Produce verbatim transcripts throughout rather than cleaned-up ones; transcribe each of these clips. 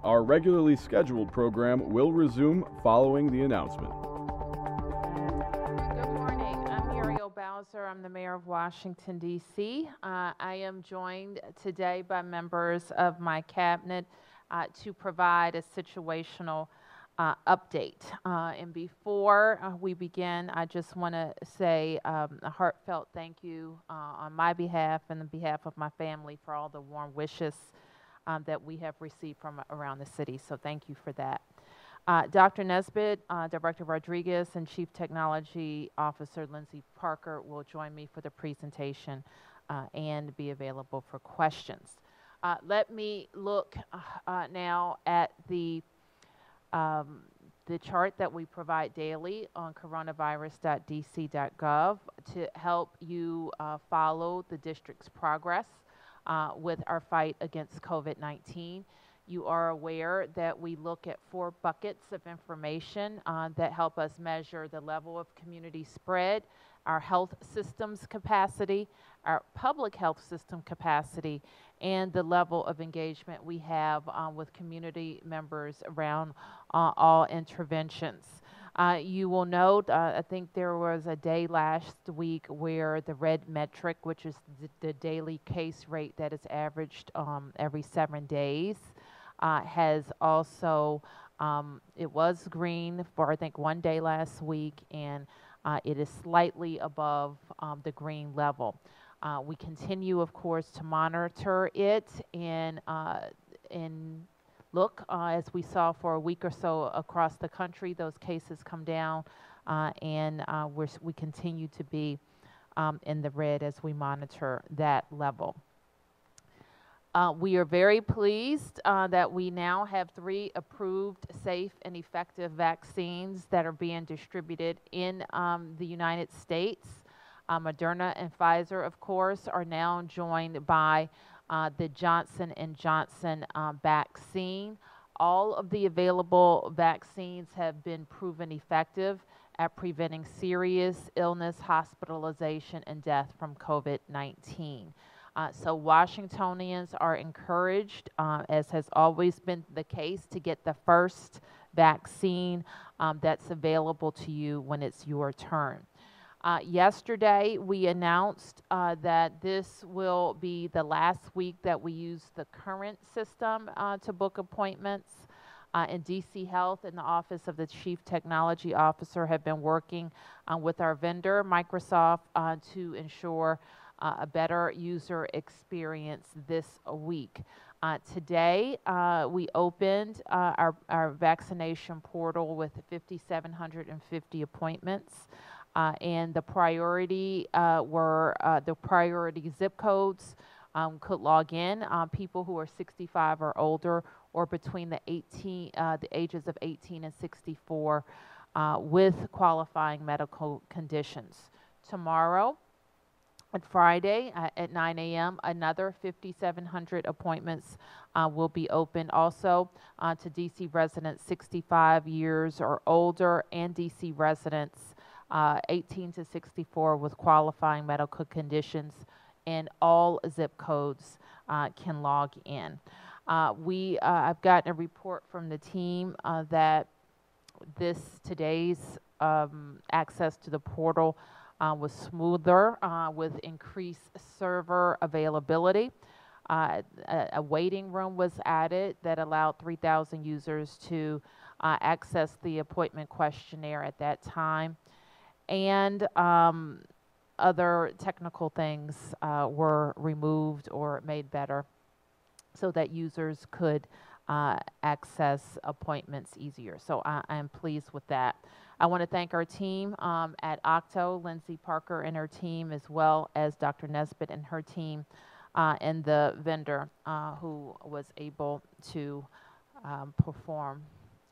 Our regularly scheduled program will resume following the announcement. Good morning. I'm Muriel Bowser. I'm the mayor of Washington, D C Uh, I am joined today by members of my cabinet uh, to provide a situational uh, update. Uh, and before uh, we begin, I just want to say um, a heartfelt thank you uh, on my behalf and on behalf of my family for all the warm wishes um, that we have received from around the city. So thank you for that. Uh, Doctor Nesbitt, uh, Director Rodriguez, and Chief Technology Officer Lindsay Parker will join me for the presentation uh, and be available for questions. Uh, let me look uh, uh, now at the um, the chart that we provide daily on coronavirus dot d c dot gov to help you uh, follow the district's progress uh, with our fight against COVID nineteen. You are aware that we look at four buckets of information uh, that help us measure the level of community spread, our health system's capacity, our public health system capacity, and the level of engagement we have uh, with community members around uh, all interventions. Uh, you will note, uh, I think there was a day last week where the red metric, which is the, the daily case rate that is averaged um, every seven days, uh, has also, um, it was green for I think one day last week, and uh, it is slightly above um, the green level. Uh, we continue, of course, to monitor it and, uh, and look, uh, as we saw for a week or so across the country, those cases come down, uh, and uh, we're, we continue to be um, in the red as we monitor that level. Uh, we are very pleased uh, that we now have three approved, safe, and effective vaccines that are being distributed in um, the United States. Uh, Moderna and Pfizer, of course, are now joined by uh, the Johnson and Johnson uh, vaccine. All of the available vaccines have been proven effective at preventing serious illness, hospitalization, and death from COVID nineteen. Uh, so Washingtonians are encouraged, uh, as has always been the case, to get the first vaccine um, that's available to you when it's your turn. Uh, yesterday, we announced uh, that this will be the last week that we use the current system uh, to book appointments. Uh, and D C Health and the Office of the Chief Technology Officer have been working uh, with our vendor, Microsoft, uh, to ensure uh, a better user experience this week. Uh, today, uh, we opened uh, our, our vaccination portal with five thousand seven hundred fifty appointments. Uh, and the priority uh, were uh, the priority zip codes um, could log in. Uh, people who are sixty-five or older, or between the eighteen, uh, the ages of eighteen and sixty-four, uh, with qualifying medical conditions. Tomorrow, on Friday uh, at nine A M, another five thousand seven hundred appointments uh, will be open also uh, to D C residents sixty-five years or older and D C residents Uh, eighteen to sixty-four with qualifying medical conditions, and all zip codes uh, can log in. Uh, we, uh, I've gotten a report from the team uh, that this today's um, access to the portal uh, was smoother uh, with increased server availability. Uh, a, a waiting room was added that allowed three thousand users to uh, access the appointment questionnaire at that time. And um, other technical things uh, were removed or made better so that users could uh, access appointments easier. So I, I am pleased with that. I want to thank our team um, at Octo, Lindsay Parker and her team, as well as Doctor Nesbitt and her team, uh, and the vendor uh, who was able to um, perform.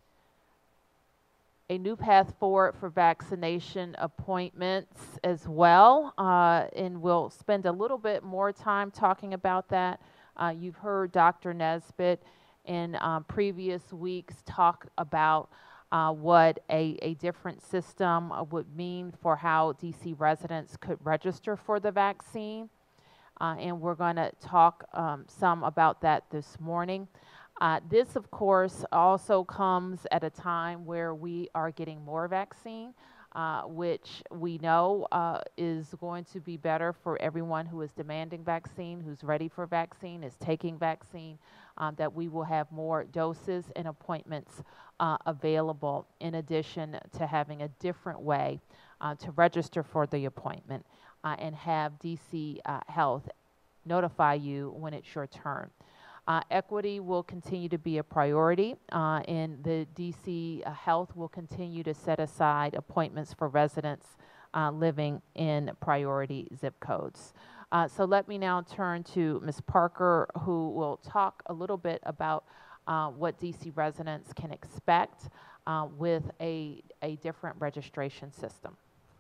A new path forward for vaccination appointments as well, uh, and we'll spend a little bit more time talking about that. Uh, you've heard Doctor Nesbitt in uh, previous weeks talk about uh, what a, a different system uh, would mean for how D C residents could register for the vaccine, uh, and we're going to talk um, some about that this morning. Uh, this, of course, also comes at a time where we are getting more vaccine, uh, which we know uh, is going to be better for everyone who is demanding vaccine, who's ready for vaccine, is taking vaccine, um, that we will have more doses and appointments uh, available, in addition to having a different way uh, to register for the appointment uh, and have D C uh, Health notify you when it's your turn. Uh, equity will continue to be a priority, uh, and the D C uh, Health will continue to set aside appointments for residents uh, living in priority zip codes. Uh, so let me now turn to Miz Parker, who will talk a little bit about uh, what D C residents can expect uh, with a, a different registration system.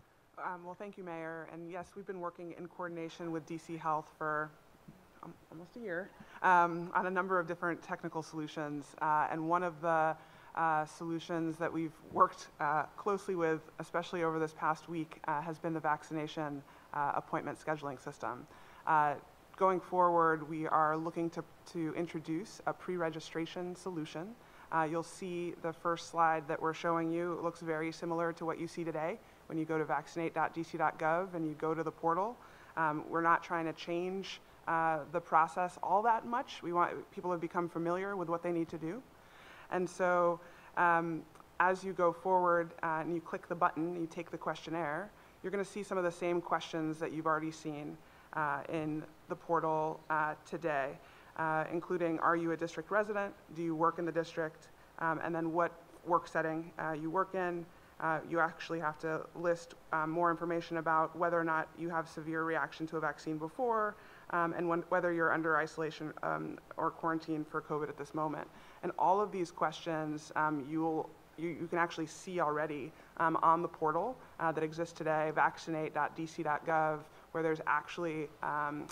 Um, well, thank you, Mayor. And yes, we've been working in coordination with D C Health for um, almost a year um, on a number of different technical solutions. Uh, and one of the uh, solutions that we've worked uh, closely with, especially over this past week, uh, has been the vaccination uh, appointment scheduling system. Uh, going forward, we are looking to, to introduce a pre-registration solution. Uh, you'll see the first slide that we're showing you. It looks very similar to what you see today when you go to vaccinate dot D C dot gov and you go to the portal. Um, we're not trying to change uh, the process all that much. We want people to become familiar with what they need to do. And so um, as you go forward uh, and you click the button, you take the questionnaire, you're going to see some of the same questions that you've already seen uh, in the portal uh, today, uh, including, are you a district resident? Do you work in the district? Um, and then what work setting uh, you work in. Uh, you actually have to list um, more information about whether or not you have severe reaction to a vaccine before, um, and when, whether you're under isolation um, or quarantine for COVID at this moment. And all of these questions um, you'll, you, you can actually see already um, on the portal uh, that exists today, vaccinate dot D C dot gov, where there's actually um,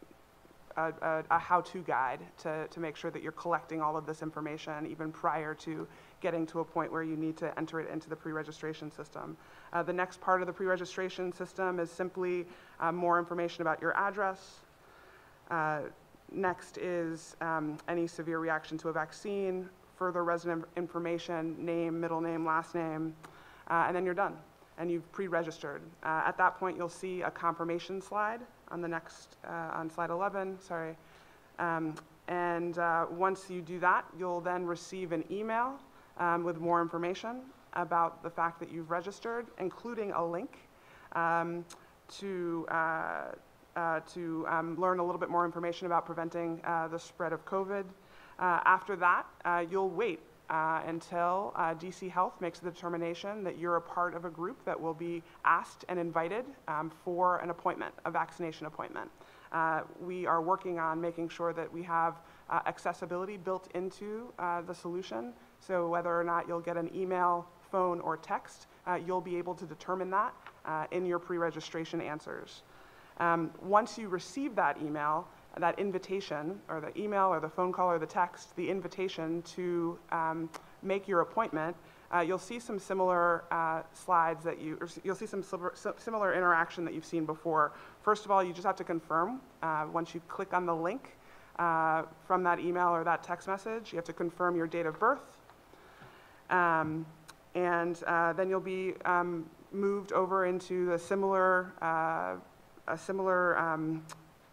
a, a, a how-to guide to, to make sure that you're collecting all of this information even prior to getting to a point where you need to enter it into the pre-registration system. Uh, the next part of the pre-registration system is simply uh, more information about your address. Uh, next is um, any severe reaction to a vaccine, further resident information, name, middle name, last name, uh, and then you're done, and you've pre-registered. Uh, at that point, you'll see a confirmation slide on the next, uh, on slide eleven, sorry. Um, and uh, once you do that, you'll then receive an email Um, with more information about the fact that you've registered, including a link um, to, uh, uh, to um, learn a little bit more information about preventing uh, the spread of COVID. Uh, after that, uh, you'll wait uh, until uh, D C Health makes the determination that you're a part of a group that will be asked and invited um, for an appointment, a vaccination appointment. Uh, we are working on making sure that we have uh, accessibility built into uh, the solution. So whether or not you'll get an email, phone, or text, uh, you'll be able to determine that uh, in your pre-registration answers. Um, once you receive that email, that invitation, or the email, or the phone call, or the text, the invitation to um, make your appointment, uh, you'll see some similar uh, slides that you, or you'll see some similar interaction that you've seen before. First of all, you just have to confirm. Uh, once you click on the link uh, from that email or that text message, you have to confirm your date of birth. Um, and uh, then you'll be um, moved over into a similar, uh, a similar um,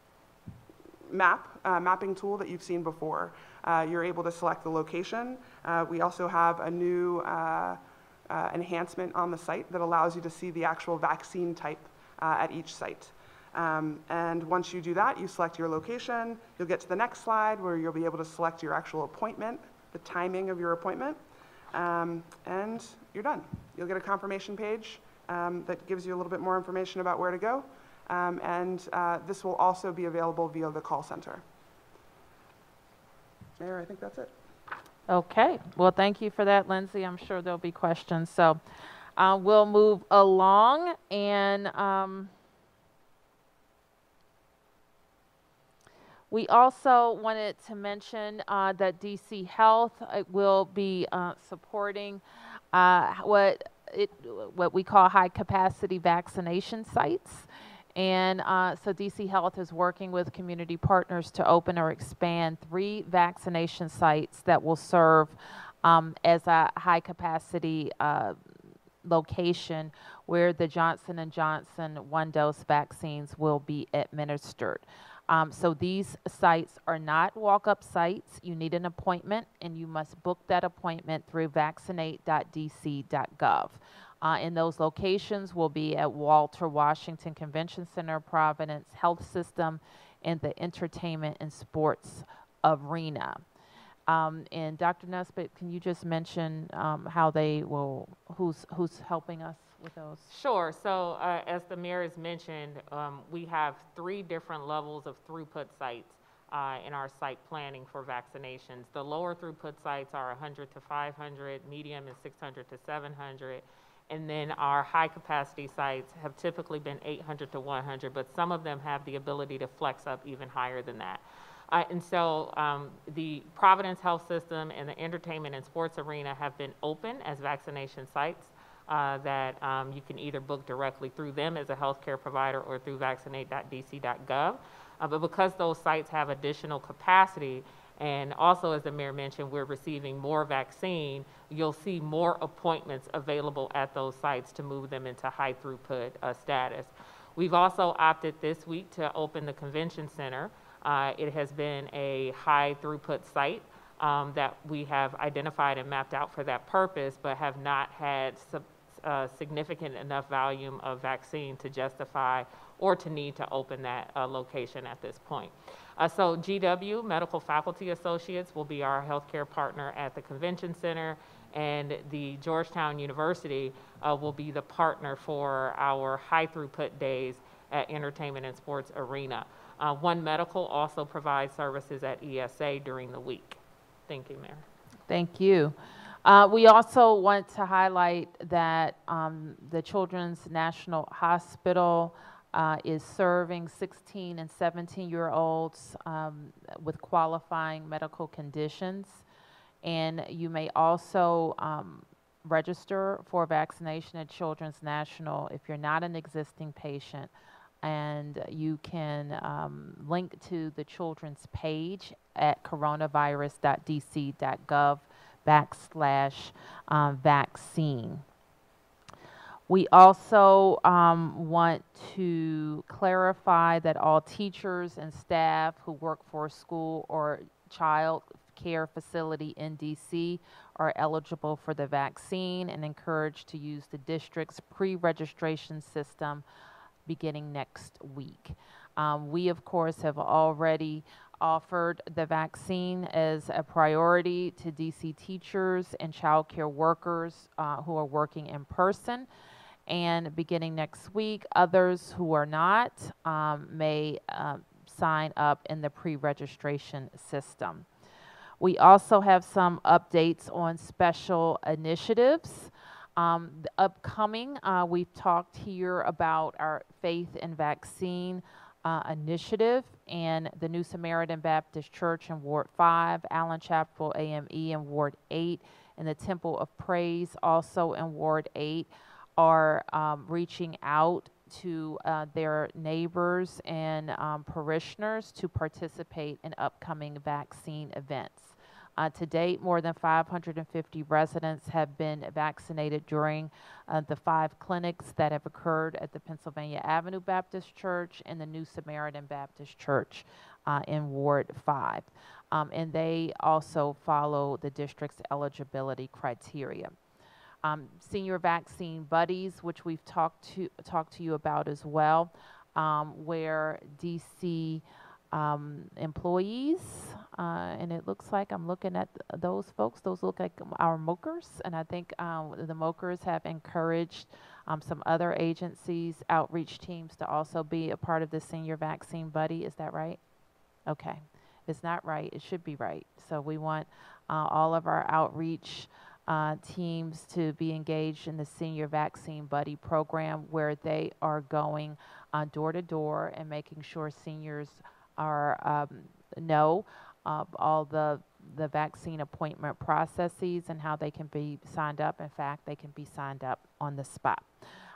map, uh, mapping tool that you've seen before. Uh, you're able to select the location. Uh, we also have a new uh, uh, enhancement on the site that allows you to see the actual vaccine type uh, at each site. Um, and once you do that, you select your location. You'll get to the next slide where you'll be able to select your actual appointment, the timing of your appointment. Um, and you're done. You'll get a confirmation page um, that gives you a little bit more information about where to go. Um, and uh, this will also be available via the call center. Mayor, I think that's it. Okay. Well, thank you for that, Lindsay. I'm sure there'll be questions. So uh, we'll move along. And um, we also wanted to mention uh, that D C Health uh, will be uh, supporting uh, what it what we call high capacity vaccination sites. And uh, so D C Health is working with community partners to open or expand three vaccination sites that will serve um, as a high capacity uh, location where the Johnson and Johnson one-dose vaccines will be administered. Um, so these sites are not walk-up sites. You need an appointment, and you must book that appointment through vaccinate dot d c dot gov. Uh, and those locations will be at Walter Washington Convention Center, Providence Health System, and the Entertainment and Sports Arena. Um, and Doctor Nesbitt, can you just mention um, how they will, who's, who's helping us with those? Sure. So uh, as the mayor has mentioned, um, we have three different levels of throughput sites uh, in our site planning for vaccinations. The lower throughput sites are one hundred to five hundred, medium is six hundred to seven hundred. And then our high capacity sites have typically been eight hundred to one hundred, but some of them have the ability to flex up even higher than that. Uh, and so um, the Providence Health System and the Entertainment and Sports Arena have been open as vaccination sites uh, that um, you can either book directly through them as a healthcare provider or through vaccinate dot d c dot gov. Uh, but because those sites have additional capacity, and also as the mayor mentioned, we're receiving more vaccine, you'll see more appointments available at those sites to move them into high throughput uh, status. We've also opted this week to open the convention center. Uh, it has been a high throughput site um, that we have identified and mapped out for that purpose, but have not had sub, uh, significant enough volume of vaccine to justify or to need to open that uh, location at this point. Uh, so G W, Medical Faculty Associates, will be our healthcare partner at the convention center, and the Georgetown University uh, will be the partner for our high throughput days at Entertainment and Sports Arena. Uh, One Medical also provides services at E S A during the week. Thank you, Mayor. Thank you. Uh, we also want to highlight that um, the Children's National Hospital uh, is serving sixteen and seventeen year olds um, with qualifying medical conditions. And you may also um, register for vaccination at Children's National if you're not an existing patient. And you can um, link to the children's page at coronavirus dot d c dot gov backslash um, vaccine. We also um, want to clarify that all teachers and staff who work for a school or child care facility in D C are eligible for the vaccine and encouraged to use the district's pre-registration system beginning next week. Um, we, of course, have already offered the vaccine as a priority to D C teachers and child care workers uh, who are working in person. And beginning next week, others who are not um, may uh, sign up in the pre-registration system. We also have some updates on special initiatives. Um, the upcoming, uh, we've talked here about our Faith in Vaccine uh, initiative and the New Samaritan Baptist Church in Ward five, Allen Chapel A M E in Ward eight, and the Temple of Praise also in Ward eight are um, reaching out to uh, their neighbors and um, parishioners to participate in upcoming vaccine events. Uh, to date, more than five hundred fifty residents have been vaccinated during uh, the five clinics that have occurred at the Pennsylvania Avenue Baptist Church and the New Samaritan Baptist Church uh, in Ward five. Um, and they also follow the district's eligibility criteria. Um, senior vaccine buddies, which we've talked to, talked to you about as well, um, where D C Um, employees, uh, and it looks like I'm looking at th those folks. Those look like our MOCRs, and I think um, the MOCRs have encouraged um, some other agencies, outreach teams to also be a part of the Senior Vaccine Buddy. Is that right? Okay. If it's not right, it should be right. So we want uh, all of our outreach uh, teams to be engaged in the Senior Vaccine Buddy program, where they are going uh, door to door and making sure seniors are um, know uh, all the the vaccine appointment processes and how they can be signed up. In fact, they can be signed up on the spot.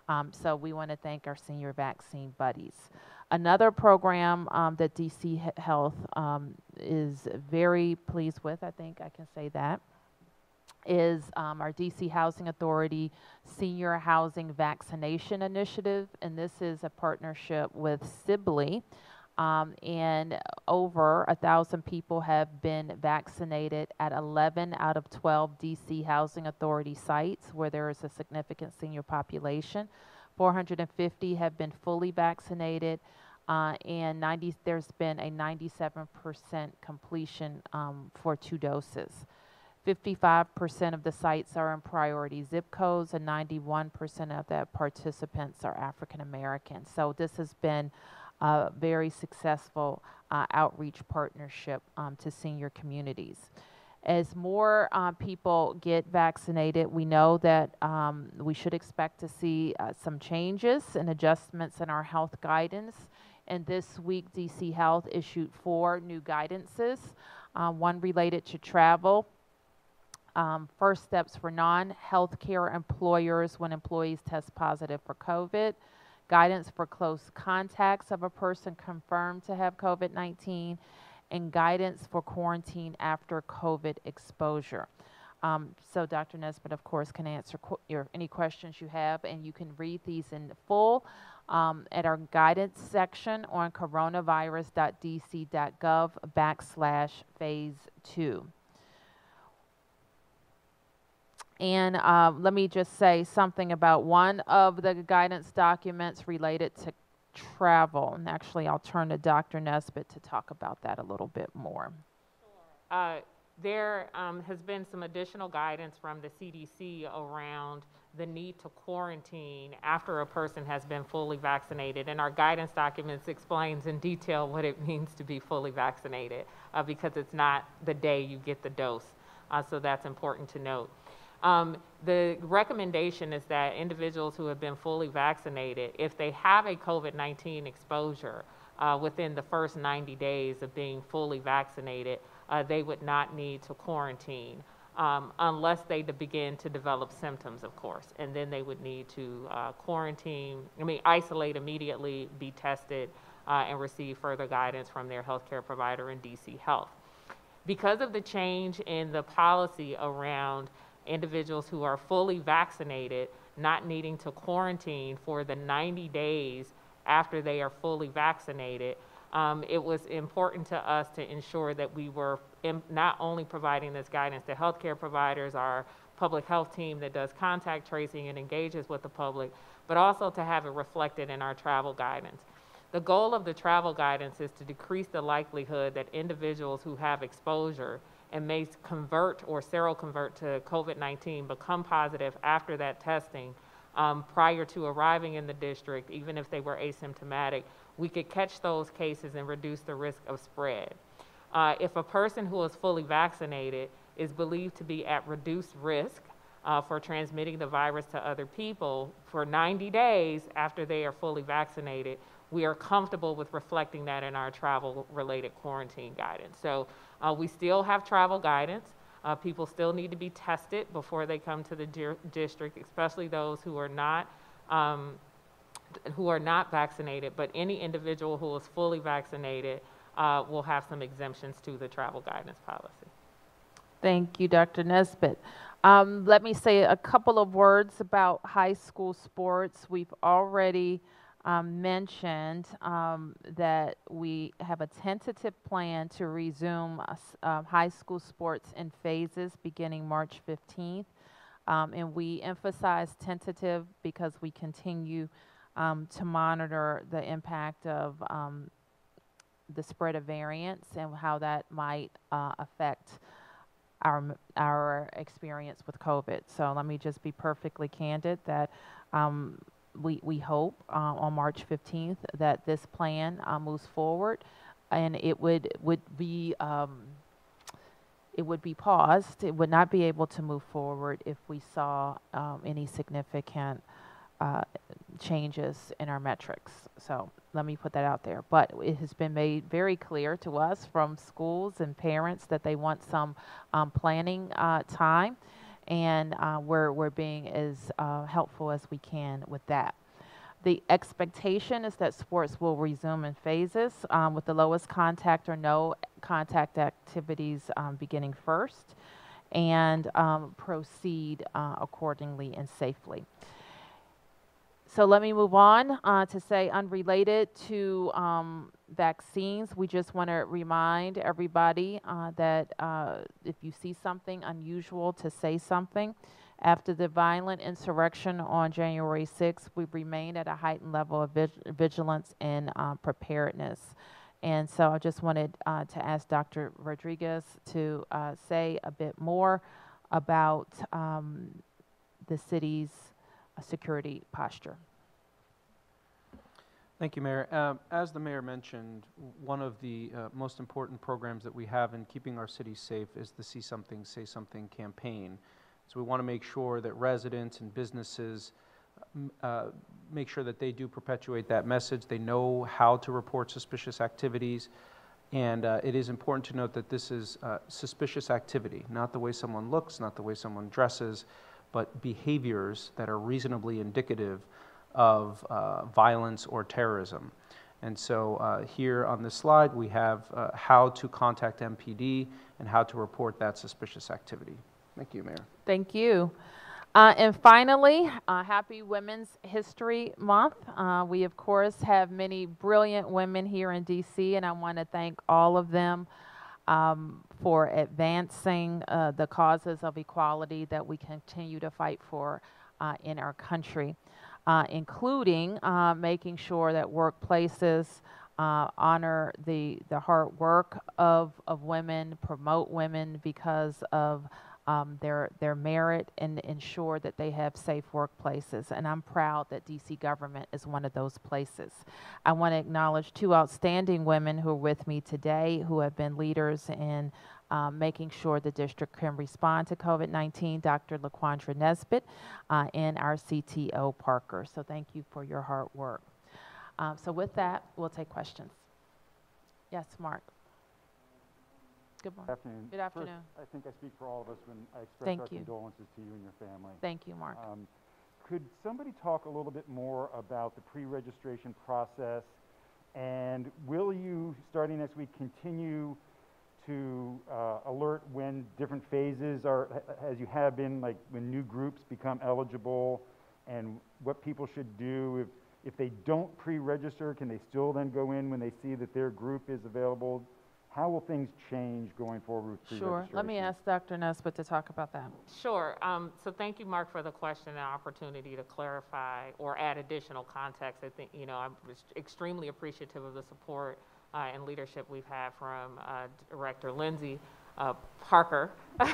Um, so we want to thank our senior vaccine buddies. Another program um, that D C Health um, is very pleased with, I think I can say that, is um, our D C Housing Authority Senior Housing Vaccination Initiative, and this is a partnership with Sibley, um, and over a thousand people have been vaccinated at eleven out of twelve D C Housing Authority sites where there is a significant senior population. four hundred fifty have been fully vaccinated, uh, and ninety, there's been a ninety-seven percent completion um, for two doses. fifty-five percent of the sites are in priority zip codes, and ninety-one percent of the participants are African American. So this has been a very successful uh, outreach partnership um, to senior communities. As more uh, people get vaccinated, we know that um, we should expect to see uh, some changes and adjustments in our health guidance. And this week, D C Health issued four new guidances, uh, one related to travel. Um, first steps for non-healthcare employers when employees test positive for COVID, guidance for close contacts of a person confirmed to have COVID nineteen, and guidance for quarantine after COVID exposure. Um, so Doctor Nesbitt, of course, can answer qu your, any questions you have, and you can read these in full um, at our guidance section on coronavirus.dc.gov backslash phase two. And uh, let me just say something about one of the guidance documents related to travel. And actually, I'll turn to Doctor Nesbitt to talk about that a little bit more. Uh, there um, has been some additional guidance from the C D C around the need to quarantine after a person has been fully vaccinated. And our guidance documents explains in detail what it means to be fully vaccinated uh, because it's not the day you get the dose. Uh, so that's important to note. Um, the recommendation is that individuals who have been fully vaccinated, if they have a COVID nineteen exposure uh, within the first ninety days of being fully vaccinated, uh, they would not need to quarantine um, unless they begin to develop symptoms, of course, and then they would need to uh, quarantine, I mean, isolate immediately, be tested, uh, and receive further guidance from their healthcare provider in D C Health. Because of the change in the policy around individuals who are fully vaccinated not needing to quarantine for the ninety days after they are fully vaccinated, um, it was important to us to ensure that we were in, not only providing this guidance to healthcare providers, our public health team that does contact tracing and engages with the public, but also to have it reflected in our travel guidance. The goal of the travel guidance is to decrease the likelihood that individuals who have exposure and may convert or seroconvert to COVID nineteen become positive after that testing um, prior to arriving in the district, even if they were asymptomatic, we could catch those cases and reduce the risk of spread. Uh, if a person who is fully vaccinated is believed to be at reduced risk uh, for transmitting the virus to other people for ninety days after they are fully vaccinated, we are comfortable with reflecting that in our travel-related quarantine guidance. So uh, we still have travel guidance. Uh, people still need to be tested before they come to the di district, especially those who are not um, who are not vaccinated. But any individual who is fully vaccinated uh, will have some exemptions to the travel guidance policy. Thank you, Doctor Nesbitt. Um, let me say a couple of words about high school sports. We've already Um, mentioned um, that we have a tentative plan to resume uh, uh, high school sports in phases beginning March fifteenth. Um, and we emphasize tentative because we continue um, to monitor the impact of um, the spread of variants and how that might uh, affect our, our experience with COVID. So let me just be perfectly candid that um, We, we hope uh, on March fifteenth that this plan uh, moves forward, and it would would be um, it would be paused. It would not be able to move forward if we saw um, any significant uh, changes in our metrics. So let me put that out there. But it has been made very clear to us from schools and parents that they want some um, planning uh, time. And uh, we're, we're being as uh, helpful as we can with that. The expectation is that sports will resume in phases um, with the lowest contact or no contact activities um, beginning first, and um, proceed uh, accordingly and safely. So let me move on uh, to say, unrelated to um, vaccines, we just want to remind everybody uh, that uh, if you see something unusual, to say something. After the violent insurrection on January sixth, we remain at a heightened level of vig vigilance and uh, preparedness. And so I just wanted uh, to ask Doctor Rodriguez to uh, say a bit more about um, the city's uh, security posture. Thank you, Mayor. Um, as the Mayor mentioned, one of the uh, most important programs that we have in keeping our city safe is the See Something, Say Something campaign. So we want to make sure that residents and businesses uh, make sure that they do perpetuate that message. They know how to report suspicious activities. And uh, it is important to note that this is uh, suspicious activity, not the way someone looks, not the way someone dresses, but behaviors that are reasonably indicative of uh, violence or terrorism. And so uh, here on this slide, we have uh, how to contact M P D and how to report that suspicious activity. Thank you, Mayor. Thank you. Uh, and finally, uh, happy Women's History Month. Uh, we, of course, have many brilliant women here in D C, and I want to thank all of them um, for advancing uh, the causes of equality that we continue to fight for uh, in our country, uh, including uh, making sure that workplaces uh, honor the, the hard work of, of women, promote women because of Um, their, their merit, and ensure that they have safe workplaces. And I'm proud that D C government is one of those places. I want to acknowledge two outstanding women who are with me today, who have been leaders in um, making sure the district can respond to COVID nineteen, Doctor LaQuandra Nesbitt uh, and our C T O, Parker. So thank you for your hard work. Um, so with that, we'll take questions. Yes, Mark. Good morning. Good afternoon. Good afternoon. First, I think I speak for all of us when I express Thank our you. condolences to you and your family. Thank you, Mark. Um, could somebody talk a little bit more about the pre-registration process, and will you, starting next week, continue to uh, alert when different phases are, as you have been, like when new groups become eligible, and what people should do if, if they don't pre-register? Can they still then go in when they see that their group is available? How will things change going forward with pre-registration? Sure. Let me ask Doctor Nesbitt to talk about that. Sure. Um, so thank you, Mark, for the question and opportunity to clarify or add additional context. I think, you know, I'm extremely appreciative of the support uh, and leadership we've had from uh, Director Lindsay uh, Parker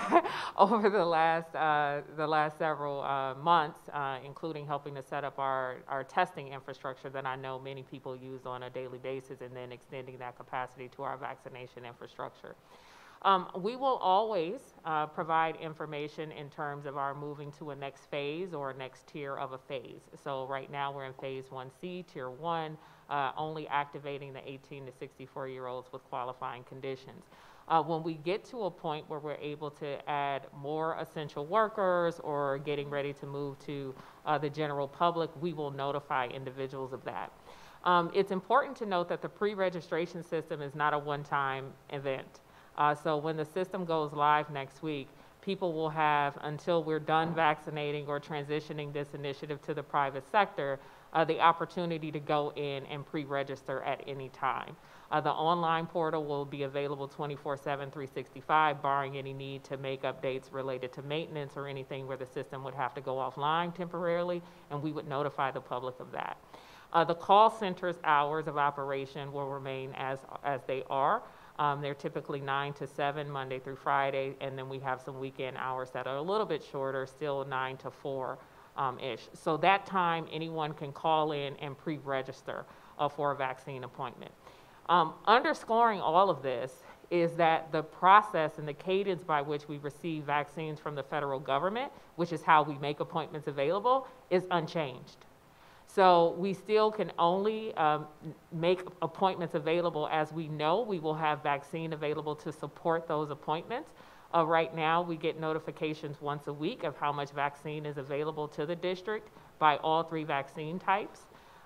over the last uh, the last several uh, months, uh, including helping to set up our, our testing infrastructure that I know many people use on a daily basis, and then extending that capacity to our vaccination infrastructure. Um, we will always uh, provide information in terms of our moving to a next phase or a next tier of a phase. So right now we're in phase one C, tier one, uh, only activating the eighteen to sixty-four year olds with qualifying conditions. Uh, when we get to a point where we're able to add more essential workers or getting ready to move to uh, the general public, we will notify individuals of that. Um, it's important to note that the pre-registration system is not a one-time event. Uh, so when the system goes live next week, people will have, until we're done vaccinating or transitioning this initiative to the private sector, uh, the opportunity to go in and pre-register at any time. Uh, the online portal will be available twenty-four seven, three sixty-five, barring any need to make updates related to maintenance or anything where the system would have to go offline temporarily, and we would notify the public of that. Uh, the call center's hours of operation will remain as, as they are. Um, they're typically nine to seven, Monday through Friday, and then we have some weekend hours that are a little bit shorter, still nine to four um, ish. So that time, anyone can call in and pre-register uh, for a vaccine appointment. Um, underscoring all of this is that the process and the cadence by which we receive vaccines from the federal government, which is how we make appointments available, is unchanged. So we still can only um, make appointments available as we know we will have vaccine available to support those appointments. Uh, right now, we get notifications once a week of how much vaccine is available to the district by all three vaccine types.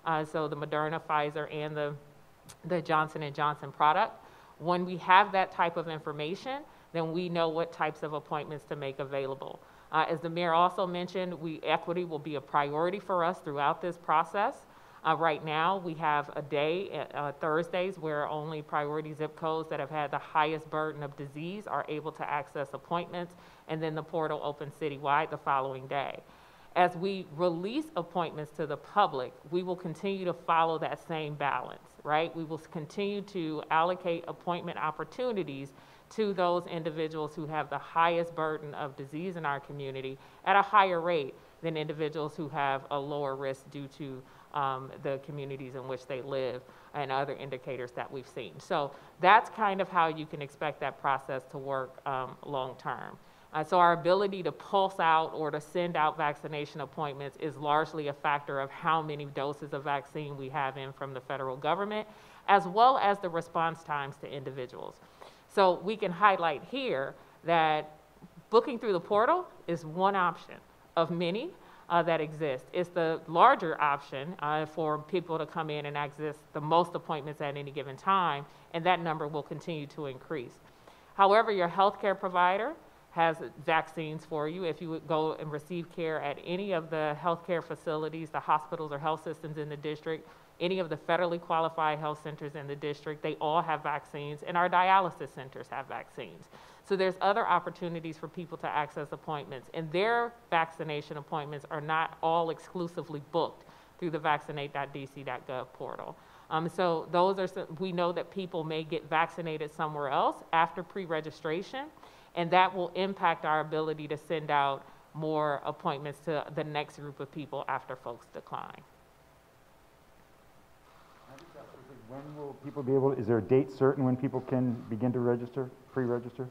uh, so the Moderna, Pfizer, and the, the Johnson and Johnson product. When we have that type of information, then we know what types of appointments to make available. Uh, as the mayor also mentioned, we, equity will be a priority for us throughout this process. Uh, right now, we have a day, uh, Thursdays, where only priority zip codes that have had the highest burden of disease are able to access appointments, and then the portal opens citywide the following day. As we release appointments to the public, we will continue to follow that same balance, right? We will continue to allocate appointment opportunities to those individuals who have the highest burden of disease in our community at a higher rate than individuals who have a lower risk due to um, the communities in which they live and other indicators that we've seen. So that's kind of how you can expect that process to work um, long term. Uh, so our ability to pulse out or to send out vaccination appointments is largely a factor of how many doses of vaccine we have in from the federal government, as well as the response times to individuals. So we can highlight here that booking through the portal is one option of many uh, that exist. It's the larger option uh, for people to come in and access the most appointments at any given time, and that number will continue to increase. However, your healthcare provider has vaccines for you. If you would go and receive care at any of the healthcare facilities, the hospitals or health systems in the district, any of the federally qualified health centers in the district, they all have vaccines, and our dialysis centers have vaccines. So there's other opportunities for people to access appointments, and their vaccination appointments are not all exclusively booked through the vaccinate dot d c dot gov portal. Um, so those are some, we know that people may get vaccinated somewhere else after pre-registration, and that will impact our ability to send out more appointments to the next group of people after folks decline. When will people be able, is there a date certain when people can begin to register, pre-register?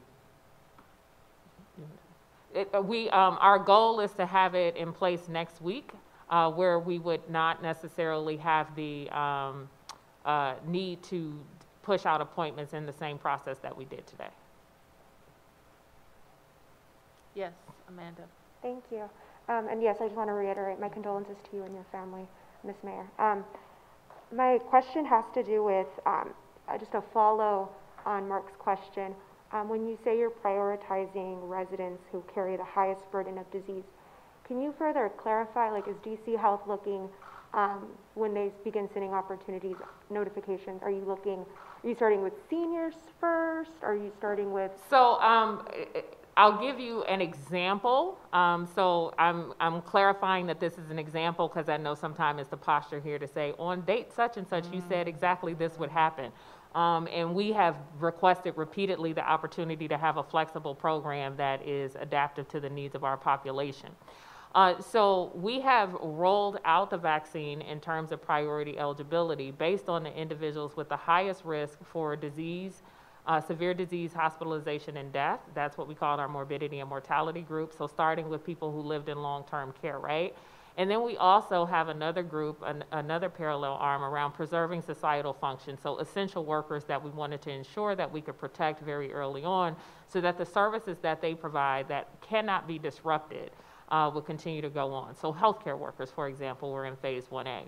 It, uh, we, um, our goal is to have it in place next week, uh, where we would not necessarily have the um, uh, need to push out appointments in the same process that we did today. Yes, Amanda. Thank you. Um, and yes, I just want to reiterate my condolences to you and your family, Miz Mayor. Um, my question has to do with um, uh, just a follow on Mark's question. Um, when you say you're prioritizing residents who carry the highest burden of disease, can you further clarify, like, is D C Health looking, um, when they begin sending opportunities, notifications, are you looking, are you starting with seniors first? Are you starting with? So, um, I'll give you an example. Um, so I'm, I'm clarifying that this is an example because I know sometimes it's the posture here to say, on date such and such, mm. you said exactly this would happen. Um, and we have requested repeatedly the opportunity to have a flexible program that is adaptive to the needs of our population. Uh, so we have rolled out the vaccine in terms of priority eligibility based on the individuals with the highest risk for disease, Uh, severe disease, hospitalization, and death. That's what we call our morbidity and mortality group. So starting with people who lived in long-term care, right? And then we also have another group, an, another parallel arm around preserving societal function. So essential workers that we wanted to ensure that we could protect very early on so that the services that they provide that cannot be disrupted uh, will continue to go on. So healthcare workers, for example, were in phase one A.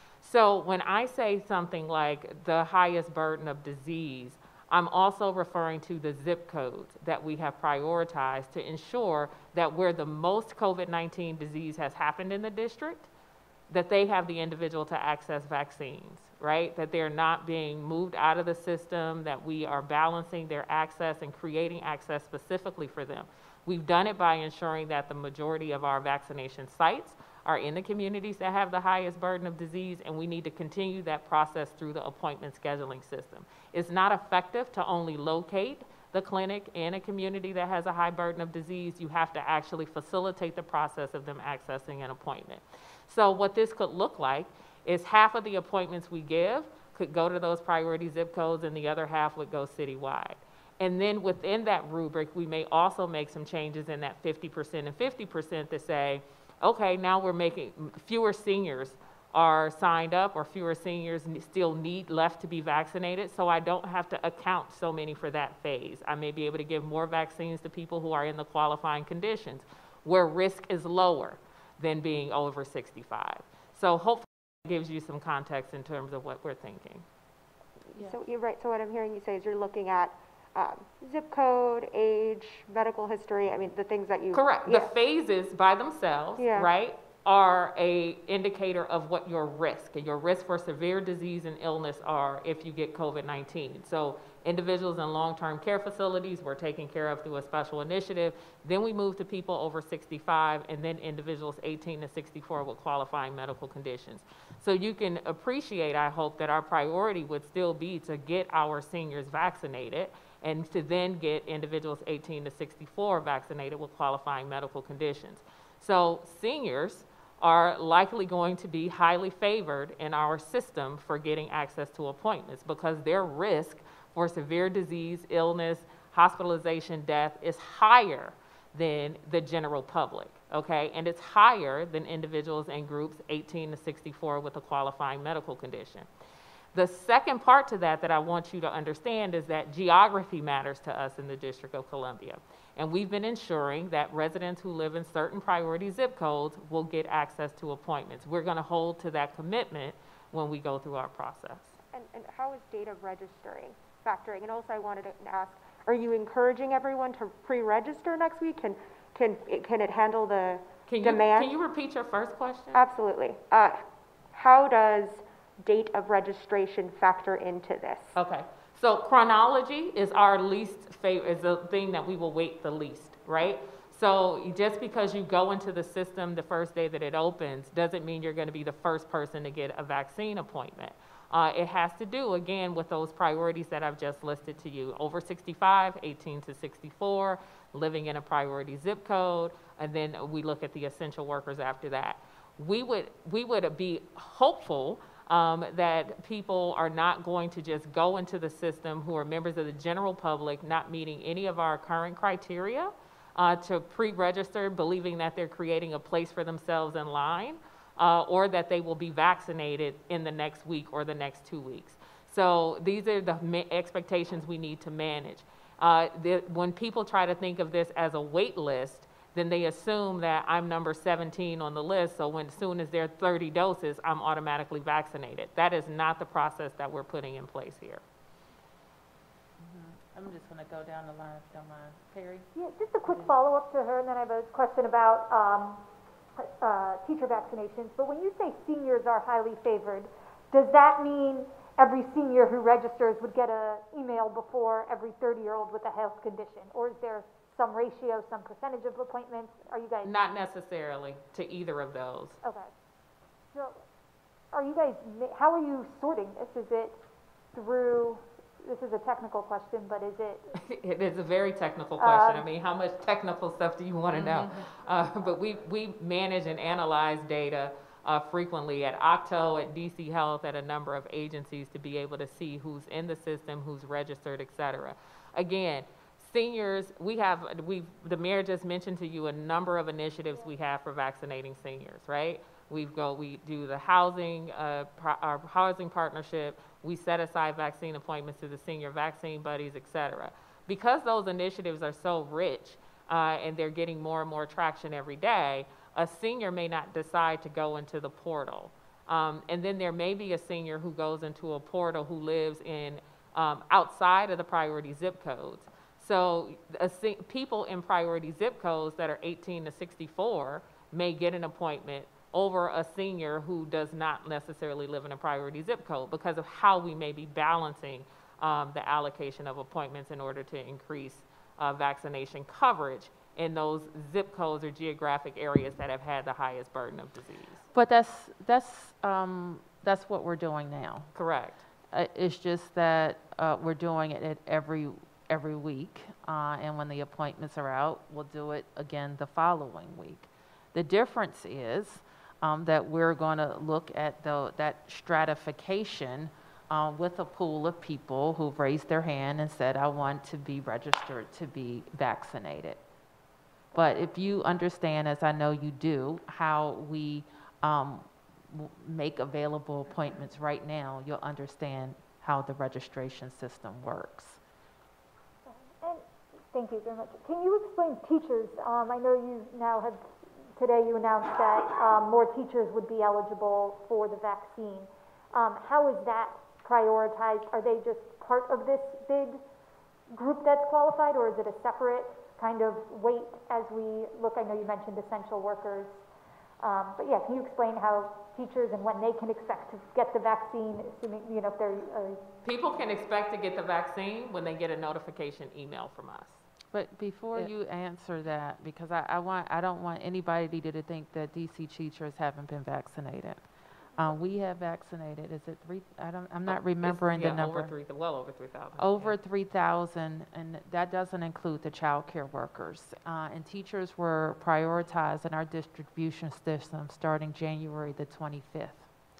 So when I say something like the highest burden of disease, I'm also referring to the zip codes that we have prioritized to ensure that where the most COVID nineteen disease has happened in the district, that they have the individual to access vaccines, right? That they're not being moved out of the system, that we are balancing their access and creating access specifically for them. We've done it by ensuring that the majority of our vaccination sites are in the communities that have the highest burden of disease, and we need to continue that process through the appointment scheduling system. It's not effective to only locate the clinic in a community that has a high burden of disease. You have to actually facilitate the process of them accessing an appointment. So what this could look like is half of the appointments we give could go to those priority zip codes, and the other half would go citywide. And then within that rubric, we may also make some changes in that fifty percent and fifty percent to say, okay, now we're making fewer seniors are signed up, or fewer seniors still need left to be vaccinated, so I don't have to account so many for that phase. I may be able to give more vaccines to people who are in the qualifying conditions where risk is lower than being over sixty-five. So hopefully gives you some context in terms of what we're thinking. So you're right, so what I'm hearing you say is you're looking at um, zip code, age, medical history, I mean, the things that you. Correct. Yeah. The phases by themselves, Yeah. right, are a indicator of what your risk, your risk for severe disease and illness are if you get COVID nineteen. So individuals in long-term care facilities we're taking care of through a special initiative. Then we move to people over sixty-five, and then individuals eighteen to sixty-four with qualifying medical conditions. So you can appreciate, I hope, that our priority would still be to get our seniors vaccinated and to then get individuals eighteen to sixty-four vaccinated with qualifying medical conditions. So seniors are likely going to be highly favored in our system for getting access to appointments because their risk for severe disease, illness, hospitalization, death is higher than the general public, okay? And it's higher than individuals in groups eighteen to sixty-four with a qualifying medical condition. The second part to that that I want you to understand is that geography matters to us in the District of Columbia. And we've been ensuring that residents who live in certain priority zip codes will get access to appointments. We're going to hold to that commitment when we go through our process. And, and how is data registering factoring? And also I wanted to ask, are you encouraging everyone to pre-register next week? Can, can, it, can it handle the Can you, demand? can you repeat your first question? Absolutely. Uh, how does date of registration factor into this? Okay, so chronology is our least favorite, is the thing that we will wait the least, right? So just because you go into the system the first day that it opens doesn't mean you're going to be the first person to get a vaccine appointment. Uh, it has to do, again, with those priorities that I've just listed to you. Over sixty-five, eighteen to sixty-four, living in a priority zip code, and then we look at the essential workers after that. We would, we would be hopeful Um, that people are not going to just go into the system who are members of the general public, not meeting any of our current criteria, uh, to pre-register, believing that they're creating a place for themselves in line, uh, or that they will be vaccinated in the next week or the next two weeks. So these are the ma- expectations we need to manage. Uh, the, when people try to think of this as a wait list, then they assume that I'm number seventeen on the list, so when, as soon as there are thirty doses, I'm automatically vaccinated. That is not the process that we're putting in place here. Mm-hmm. I'm just going to go down the line if you don't mind. Perry? Yeah, just a quick follow-up to her, and then I have a question about um, uh, teacher vaccinations. But when you say seniors are highly favored, does that mean every senior who registers would get an email before every thirty-year-old with a health condition? Or is there some ratio, some percentage of appointments? Are you guys? Not necessarily to either of those. Okay. So are you guys, how are you sorting this? Is it through, this is a technical question, but is it? It is a very technical question. Um, I mean, how much technical stuff do you want to know? Uh, but we, we manage and analyze data uh, frequently at Octo, at D C Health, at a number of agencies to be able to see who's in the system, who's registered, et cetera. Again, seniors, we have, we the mayor just mentioned to you a number of initiatives we have for vaccinating seniors, right? We've go, we do the housing, uh, pro, our housing partnership. We set aside vaccine appointments to the senior vaccine buddies, et cetera. Because those initiatives are so rich uh, and they're getting more and more traction every day, a senior may not decide to go into the portal. Um, and then there may be a senior who goes into a portal who lives in um, outside of the priority zip codes. So a, people in priority zip codes that are eighteen to sixty-four may get an appointment over a senior who does not necessarily live in a priority zip code because of how we may be balancing um, the allocation of appointments in order to increase uh, vaccination coverage in those zip codes or geographic areas that have had the highest burden of disease. But that's, that's, um, that's what we're doing now. Correct. Uh, it's just that uh, we're doing it at every every week, uh, and when the appointments are out, we'll do it again the following week. The difference is um, that we're going to look at the, that stratification uh, with a pool of people who've raised their hand and said, I want to be registered to be vaccinated. But if you understand, as I know you do, how we um, make available appointments right now, you'll understand how the registration system works. And thank you very much. Can you explain teachers? Um, I know you now have today you announced that um, more teachers would be eligible for the vaccine. Um, How is that prioritized? Are they just part of this big group that's qualified, or is it a separate kind of wait as we look? I know you mentioned essential workers. Um, But yeah, can you explain how teachers and when they can expect to get the vaccine, assuming, you know, if they're, uh, People can expect to get the vaccine when they get a notification email from us. But before Yeah. you answer that, because I, I want, I don't want anybody to, to think that D C teachers haven't been vaccinated. Uh, we have vaccinated, is it three, I don't, I'm not It's- remembering the yeah, number. over three, well over three thousand. Over three thousand, and that doesn't include the child care workers. Uh, and teachers were prioritized in our distribution system starting January the twenty-fifth.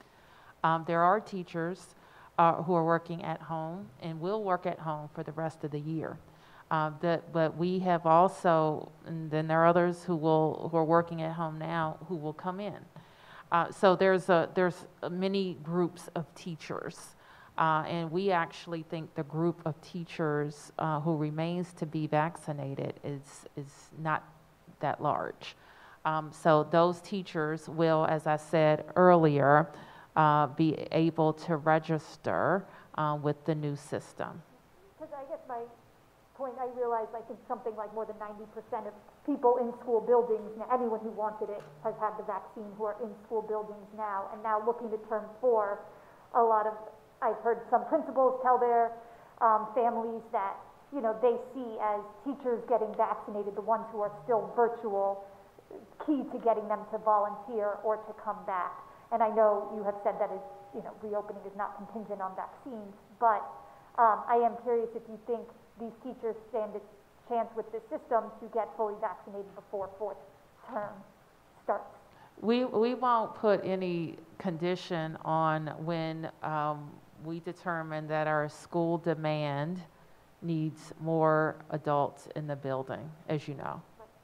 Um, there are teachers uh, who are working at home and will work at home for the rest of the year. Uh, that, but we have also, and then there are others who will, who are working at home now who will come in. Uh, so there's a, there's a many groups of teachers. Uh, and we actually think the group of teachers uh, who remains to be vaccinated is, is not that large. Um, so those teachers will, as I said earlier, uh, be able to register uh, with the new system. because I guess my point, I realize I think something like more than ninety percent of people in school buildings, now, anyone who wanted it has had the vaccine who are in school buildings now. And now looking to term four, a lot of, I've heard some principals tell their um, families that, you know, they see as teachers getting vaccinated, the ones who are still virtual, key to getting them to volunteer or to come back. And I know you have said that is, you know, reopening is not contingent on vaccines, but um, I am curious if you think these teachers stand a chance with this system to get fully vaccinated before fourth term starts. We, we won't put any condition on when um, we determine that our school demand needs more adults in the building, as you know.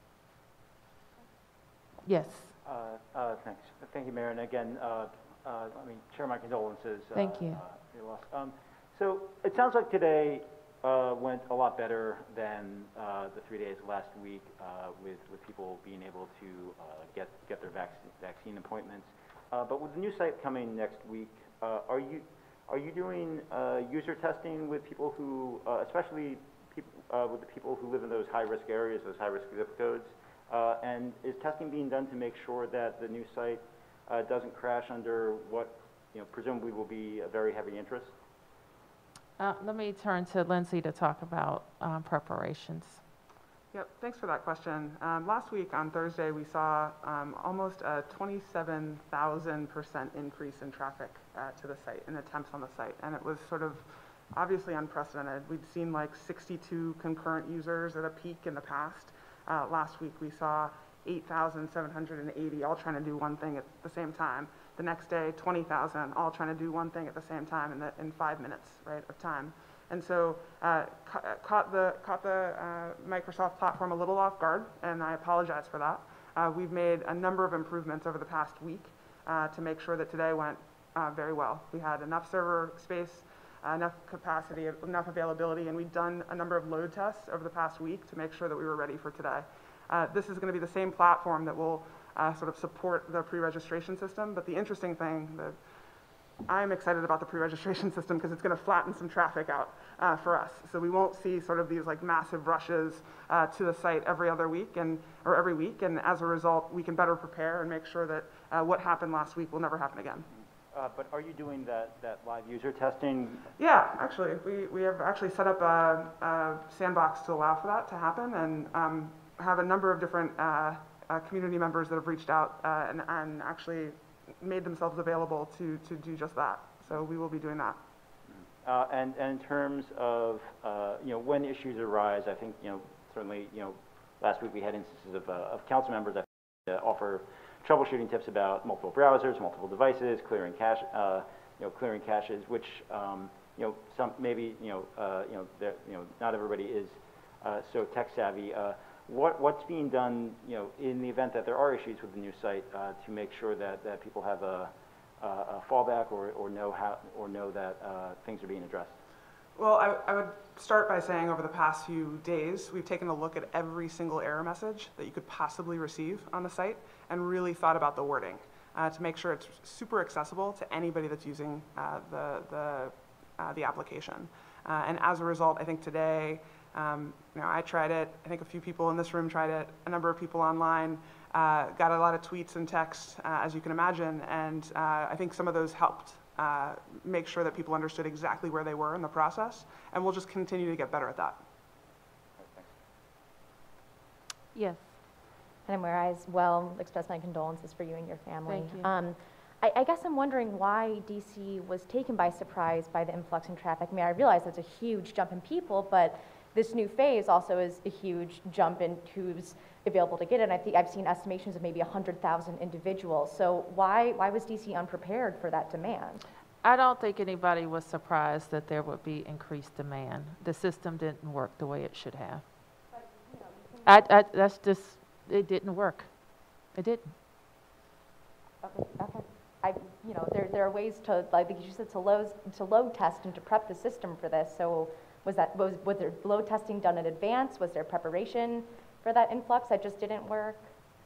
Yes, Uh, uh, Thanks. Thank you, Mayor. And again, uh, uh, I mean, share my condolences. uh, Thank you. uh, for your loss. Um, So it sounds like today uh, went a lot better than uh, the three days last week uh, with, with people being able to uh, get, get their vaccine, vaccine appointments. Uh, But with the new site coming next week, uh, are you, are you doing uh, user testing with people who, uh, especially peop- uh, with the people who live in those high-risk areas, those high-risk zip codes? Uh, and is testing being done to make sure that the new site uh, doesn't crash under what, you know, presumably will be a very heavy interest? uh, let me turn to Lindsay to talk about um, preparations. Yep, thanks for that question. Um, last week on Thursday, we saw um, almost a twenty-seven thousand percent increase in traffic uh, to the site and attempts on the site. And it was sort of obviously unprecedented. We'd seen like sixty-two concurrent users at a peak in the past. Uh, last week we saw eight thousand seven hundred eighty all trying to do one thing at the same time. The next day, twenty thousand all trying to do one thing at the same time in, the, in five minutes, right, of time. And so uh, ca caught the, caught the uh, Microsoft platform a little off guard, and I apologize for that. Uh, we've made a number of improvements over the past week uh, to make sure that today went uh, very well. We had enough server space, Uh, enough capacity, enough availability, and we've done a number of load tests over the past week to make sure that we were ready for today. Uh, this is going to be the same platform that will uh, sort of support the pre-registration system, but the interesting thing that I'm excited about the pre-registration system because it's going to flatten some traffic out uh, for us. So we won't see sort of these like massive rushes uh, to the site every other week and or every week, and as a result, we can better prepare and make sure that uh, what happened last week will never happen again. Uh, But are you doing that, that live user testing? Yeah, actually, we, we have actually set up a, a sandbox to allow for that to happen, and um, have a number of different uh, uh, community members that have reached out uh, and, and actually made themselves available to, to do just that. So we will be doing that. Uh, And, and in terms of, uh, you know, when issues arise, I think, you know, certainly, you know, last week we had instances of, uh, of council members that uh, offer troubleshooting tips about multiple browsers, multiple devices, clearing cache, uh, you know, clearing caches, which, um, you know, some maybe, you know, uh, you know, there- you know, not everybody is uh, so tech savvy. Uh, what what's being done, you know, in the event that there are issues with the new site uh, to make sure that, that people have a, a, a fallback or, or know how or know that uh, things are being addressed? Well, I, I would start by saying over the past few days, we've taken a look at every single error message that you could possibly receive on the site and really thought about the wording uh, to make sure it's super accessible to anybody that's using uh, the, the, uh, the application. Uh, and as a result, I think today, um, you know, I tried it, I think a few people in this room tried it, a number of people online, uh, got a lot of tweets and texts, uh, as you can imagine, and uh, I think some of those helped Uh, make sure that people understood exactly where they were in the process, and we'll just continue to get better at that. Yes. And where I as well express my condolences for you and your family. Thank you. Um, I, I guess I'm wondering why D C was taken by surprise by the influx in traffic. I mean, I realize that's a huge jump in people, but this new phase also is a huge jump in who's available to get it. I think I've seen estimations of maybe one hundred thousand individuals. So why, why was D C unprepared for that demand? I don't think anybody was surprised that there would be increased demand. The system didn't work the way it should have. I, I, that's just, it didn't work. It didn't. Okay, okay. I, you know, there, there are ways to, like you said, to load, to load test and to prep the system for this. So was that, was, was there load testing done in advance? Was there preparation for that influx that just didn't work?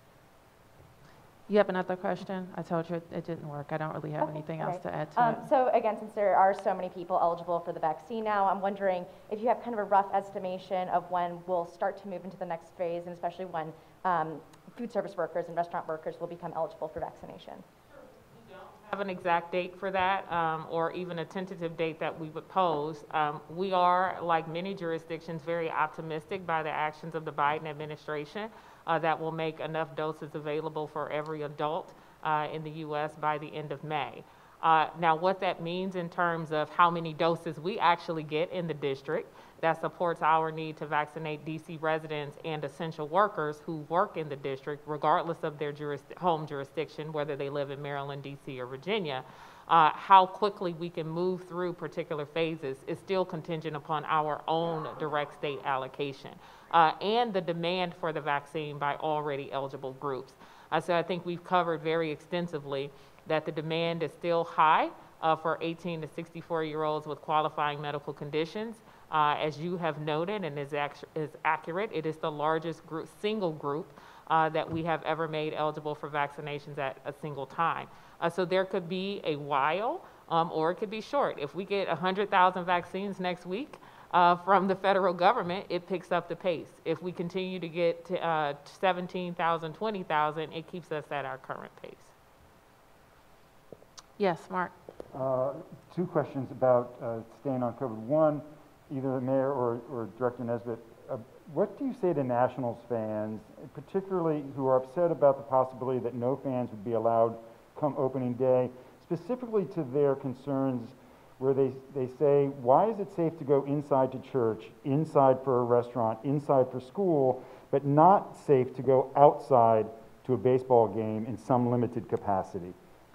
You have another question? I told you it, it didn't work. I don't really have Okay, anything all else right. to add to Um, it. so again, since there are so many people eligible for the vaccine now, I'm wondering if you have kind of a rough estimation of when we'll start to move into the next phase, and especially when um, food service workers and restaurant workers will become eligible for vaccination. Have an exact date for that, um, or even a tentative date that we would pose. Um, we are, like many jurisdictions, very optimistic by the actions of the Biden administration uh, that will make enough doses available for every adult uh, in the U S by the end of May. Uh, now, what that means in terms of how many doses we actually get in the district that supports our need to vaccinate D C residents and essential workers who work in the district, regardless of their juris home jurisdiction, whether they live in Maryland, D C, or Virginia, uh, how quickly we can move through particular phases is still contingent upon our own direct state allocation uh, and the demand for the vaccine by already eligible groups. Uh, so I think we've covered very extensively that the demand is still high uh, for eighteen to sixty-four year olds with qualifying medical conditions. Uh, as you have noted and is, act is accurate, it is the largest group, single group uh, that we have ever made eligible for vaccinations at a single time. Uh, so there could be a while um, or it could be short. If we get one hundred thousand vaccines next week uh, from the federal government, it picks up the pace. If we continue to get to, uh, seventeen thousand, twenty thousand, it keeps us at our current pace. Yes, Mark. Uh, two questions about uh, staying on COVID. One, either the mayor or, or Director Nesbitt, uh, what do you say to Nationals fans, particularly who are upset about the possibility that no fans would be allowed come opening day, specifically to their concerns where they, they say, why is it safe to go inside to church, inside for a restaurant, inside for school, but not safe to go outside to a baseball game in some limited capacity?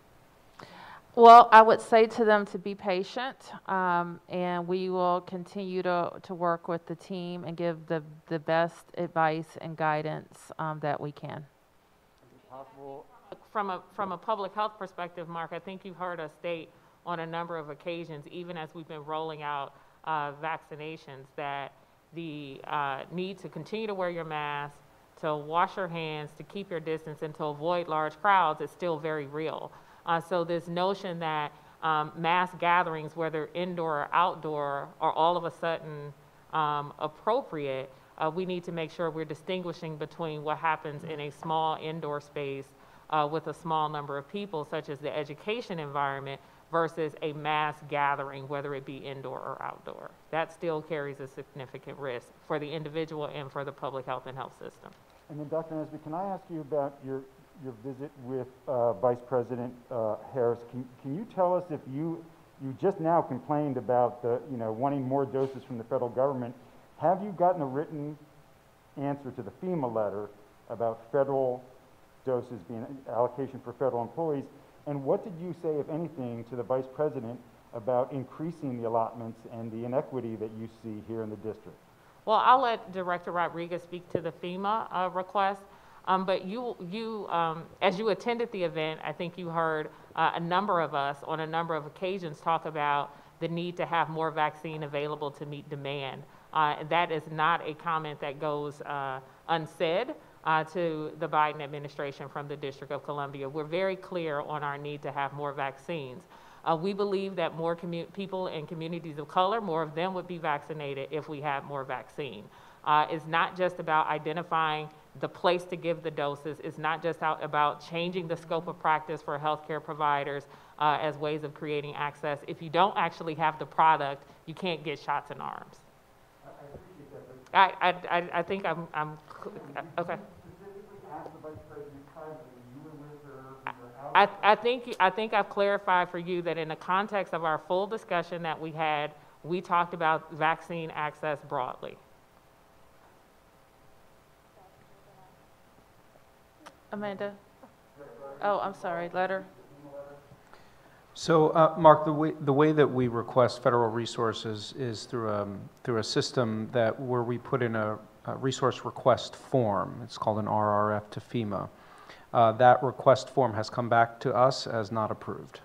Well, I would say to them to be patient, um, and we will continue to, to work with the team and give the, the best advice and guidance um, that we can. Is it possible? From a, from a public health perspective, Mark, I think you've heard us state on a number of occasions, even as we've been rolling out uh, vaccinations, that the uh, need to continue to wear your mask, to wash your hands, to keep your distance, and to avoid large crowds is still very real. Uh, so this notion that um, mass gatherings, whether indoor or outdoor, are all of a sudden um, appropriate, uh, we need to make sure we're distinguishing between what happens in a small indoor space uh, with a small number of people, such as the education environment, versus a mass gathering, whether it be indoor or outdoor. That still carries a significant risk for the individual and for the public health and health system. And then Doctor Nesbitt, can I ask you about your your visit with uh, Vice President uh, Harris? Can, can you tell us if you, you just now complained about the, you know, wanting more doses from the federal government. Have you gotten a written answer to the FEMA letter about federal doses being allocation for federal employees? And what did you say, if anything, to the Vice President about increasing the allotments and the inequity that you see here in the district? Well, I'll let Director Rodriguez speak to the FEMA uh, request. Um, but you, you um, as you attended the event, I think you heard uh, a number of us on a number of occasions talk about the need to have more vaccine available to meet demand. Uh, that is not a comment that goes uh, unsaid uh, to the Biden administration from the District of Columbia. We're very clear on our need to have more vaccines. Uh, we believe that more commu- people in communities of color, more of them would be vaccinated if we had more vaccine. Uh, it's not just about identifying the place to give the doses. It's not just out about changing the scope of practice for healthcare providers uh, as ways of creating access. If you don't actually have the product, you can't get shots in arms. I, I, I, I think I'm, I'm okay. I, I think I think I've clarified for you that in the context of our full discussion that we had, we talked about vaccine access broadly. Amanda? Oh, I'm sorry, letter. So, uh, Mark, the way, the way that we request federal resources is through a, through a system that where we put in a, a resource request form. It's called an R R F to FEMA. Uh, that request form has come back to us as not approved.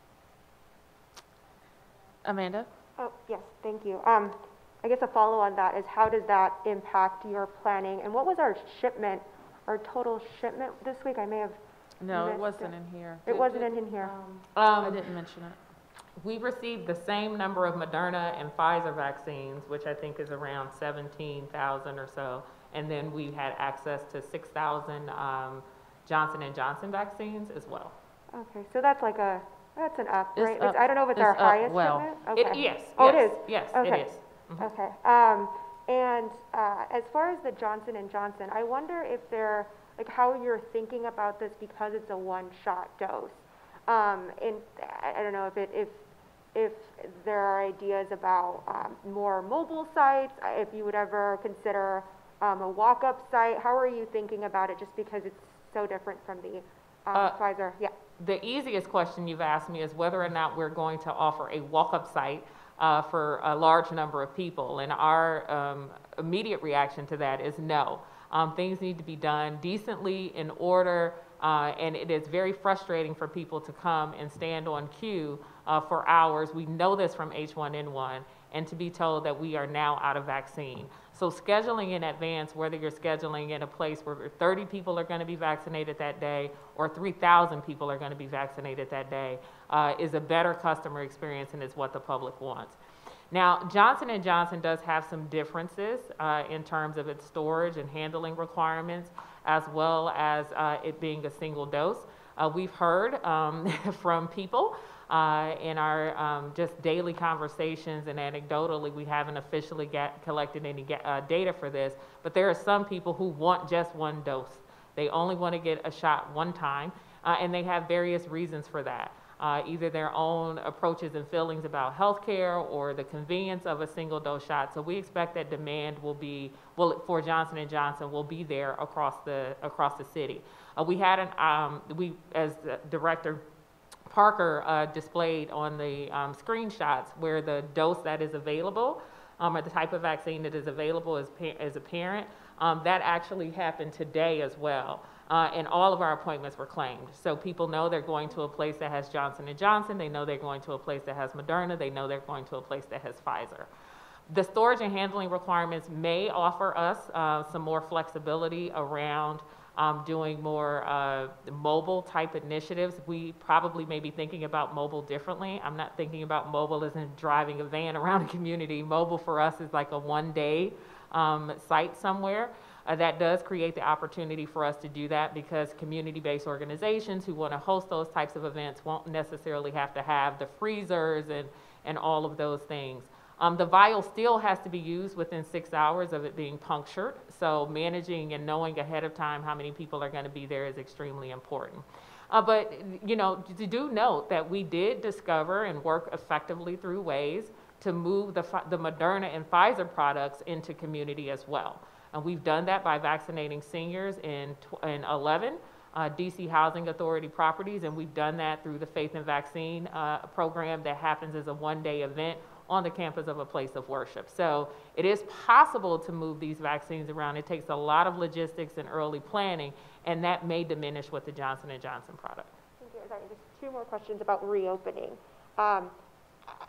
Amanda? Oh, yes, thank you. Um, I guess a follow on that is how does that impact your planning? And what was our shipment, our total shipment this week? I may have No, it missed wasn't in here. It wasn't in, in here. I Um, didn't mention it. we received the same number of Moderna and Pfizer vaccines, which I think is around seventeen thousand or so. And then we had access to six thousand um, Johnson and Johnson vaccines as well. Okay, so that's like a, that's an up, It's right? up- I don't know if it's it's our up highest well. shipment? It, Okay. yes, Oh, yes, it is? yes, Okay. it is. Mhm. Okay. Um, and uh, as far as the Johnson and Johnson, I wonder if they're, like how you're thinking about this because it's a one-shot dose. Um, and I I don't know if it, if, if there are ideas about um, more mobile sites, uh, if you would ever consider um, a walk-up site. How are you thinking about it just because it's so different from the um, Uh, Pfizer? Yeah. The easiest question you've asked me is whether or not we're going to offer a walk-up site uh, for a large number of people. And our um, immediate reaction to that is no. Um, things need to be done decently, in order, uh, and it is very frustrating for people to come and stand on queue uh, for hours. We know this from H one N one, and to be told that we are now out of vaccine. So scheduling in advance, whether you're scheduling in a place where thirty people are going to be vaccinated that day or three thousand people are going to be vaccinated that day, uh, is a better customer experience and is what the public wants. Now, Johnson and Johnson does have some differences uh, in terms of its storage and handling requirements, as well as uh, it being a single dose. Uh, we've heard um, from people uh, in our um, just daily conversations, and anecdotally, we haven't officially get, collected any get, uh, data for this, but there are some people who want just one dose. They only want to get a shot one time, uh, and they have various reasons for that. Uh, either their own approaches and feelings about healthcare or the convenience of a single dose shot. So we expect that demand will be, well, for Johnson and Johnson will be there across the across the city. Uh, we had an, um, we, as Director Parker uh, displayed on the um, screenshots where the dose that is available, um, or the type of vaccine that is available as, as a parent, um, that actually happened today as well. Uh, and all of our appointments were claimed. So people know they're going to a place that has Johnson and Johnson, they know they're going to a place that has Moderna, they know they're going to a place that has Pfizer. The storage and handling requirements may offer us uh, some more flexibility around um, doing more uh, mobile type initiatives. We probably may be thinking about mobile differently. I'm not thinking about mobile as in driving a van around a community. Mobile for us is like a one day um, site somewhere. Uh, that does create the opportunity for us to do that, because community-based organizations who want to host those types of events won't necessarily have to have the freezers and, and all of those things. Um, the vial still has to be used within six hours of it being punctured, so managing and knowing ahead of time how many people are going to be there is extremely important. Uh, but, you know, to do note that we did discover and work effectively through ways to move the, the Moderna and Pfizer products into community as well. And we've done that by vaccinating seniors in, in eleven uh, D C Housing Authority properties, and we've done that through the Faith and Vaccine uh, program that happens as a one-day event on the campus of a place of worship. So it is possible to move these vaccines around. It takes a lot of logistics and early planning, and that may diminish with the Johnson and Johnson product. Thank you. Sorry, just two more questions about reopening. Um,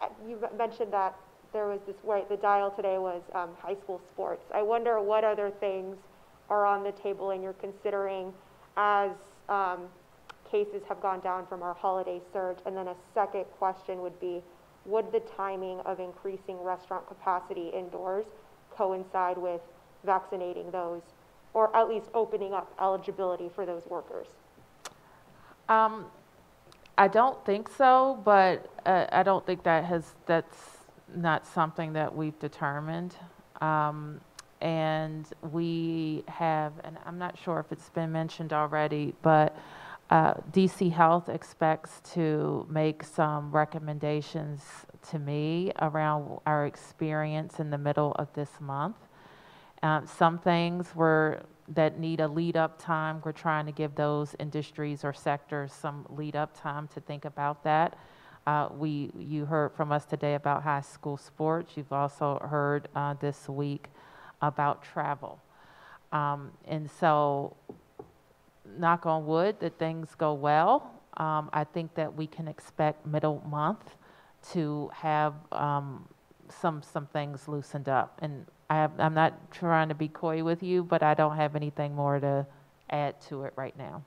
I- you m- mentioned that there was this, right, the dial today was um, high school sports. I wonder what other things are on the table and you're considering as um, cases have gone down from our holiday surge? And then a second question would be, would the timing of increasing restaurant capacity indoors coincide with vaccinating those, or at least opening up eligibility for those workers? Um, I don't think so, but uh, I don't think that has, that's not something that we've determined. Um, and we have, and I'm not sure if it's been mentioned already, but uh, D C Health expects to make some recommendations to me around our experience in the middle of this month. Um, some things were that need a lead-up time. We're trying to give those industries or sectors some lead-up time to think about that. Uh, we, you heard from us today about high school sports. You've also heard uh, this week about travel. Um, and so, knock on wood, that things go well. Um, I think that we can expect middle month to have um, some some things loosened up. And I have, I'm not trying to be coy with you, but I don't have anything more to add to it right now.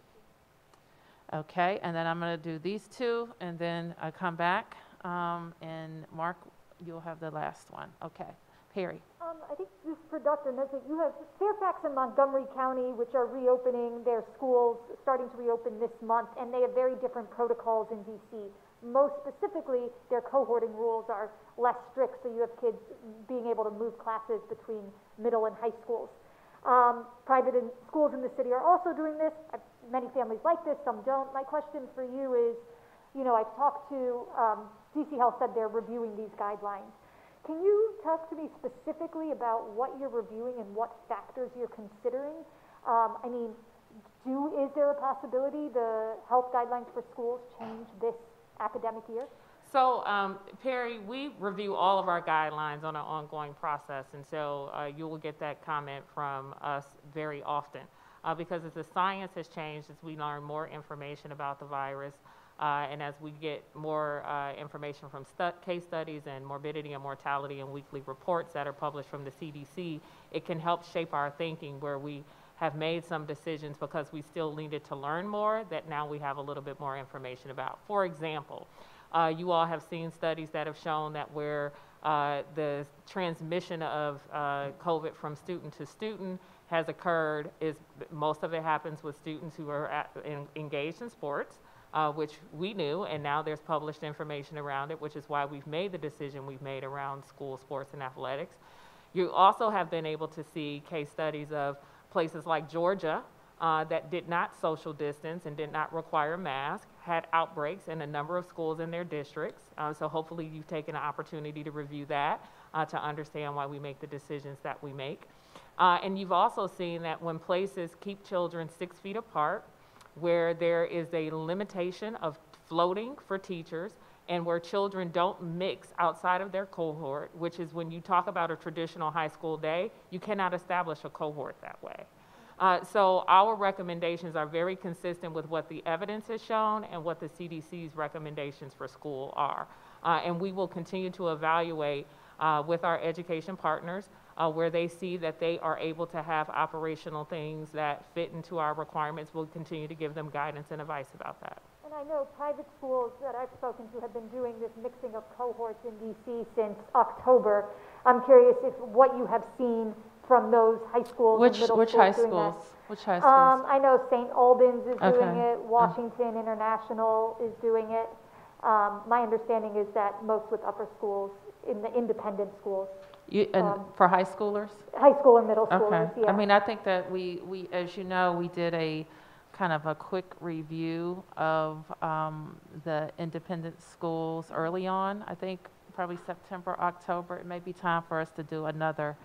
Okay, and then I'm going to do these two, and then I come back. Um, and Mark, you'll have the last one. Okay, Perry. Um, I think this is for Doctor Nesbitt. You have Fairfax and Montgomery County, which are reopening their schools, starting to reopen this month, and they have very different protocols in D C. Most specifically, their cohorting rules are less strict, so you have kids being able to move classes between middle and high schools. Um, private in, schools in the city are also doing this. Uh, many families like this, some don't. My question for you is, you know, I've talked to, um, D C Health said they're reviewing these guidelines. Can you talk to me specifically about what you're reviewing and what factors you're considering? Um, I mean, do, is there a possibility the health guidelines for schools change this academic year? So, um, Perry, we review all of our guidelines on an ongoing process, and so uh, you will get that comment from us very often. Uh, because as the science has changed, as we learn more information about the virus, uh, and as we get more uh, information from stu case studies and morbidity and mortality and weekly reports that are published from the C D C, it can help shape our thinking where we have made some decisions because we still needed to learn more that now we have a little bit more information about. For example, uh, you all have seen studies that have shown that where uh, the transmission of uh, COVID from student to student has occurred is most of it happens with students who are at, in, engaged in sports, uh, which we knew, and now there's published information around it, which is why we've made the decision we've made around school sports and athletics. You also have been able to see case studies of places like Georgia uh, that did not social distance and did not require masks, had outbreaks in a number of schools in their districts. Uh, so hopefully you've taken an opportunity to review that uh, to understand why we make the decisions that we make. Uh, and you've also seen that when places keep children six feet apart, where there is a limitation of floating for teachers, and where children don't mix outside of their cohort, which is when you talk about a traditional high school day, you cannot establish a cohort that way. Uh, so our recommendations are very consistent with what the evidence has shown and what the C D C's recommendations for school are. Uh, and we will continue to evaluate uh, with our education partners uh, where they see that they are able to have operational things that fit into our requirements. We'll continue to give them guidance and advice about that. And I know private schools that I've spoken to have been doing this mixing of cohorts in D C since October. I'm curious if what you have seen from those high schools Which, and middle which schools high doing schools? that. Which high Um, schools? I know Saint Albans is doing Okay. it, Washington International is doing it. Um, my understanding is that most with upper schools, in the independent schools, You, and um, for high schoolers? high school and middle schoolers, Okay. yeah. I mean, I think that we, we, as you know, we did a kind of a quick review of um, the independent schools early on. I think probably September, October. It may be time for us to do another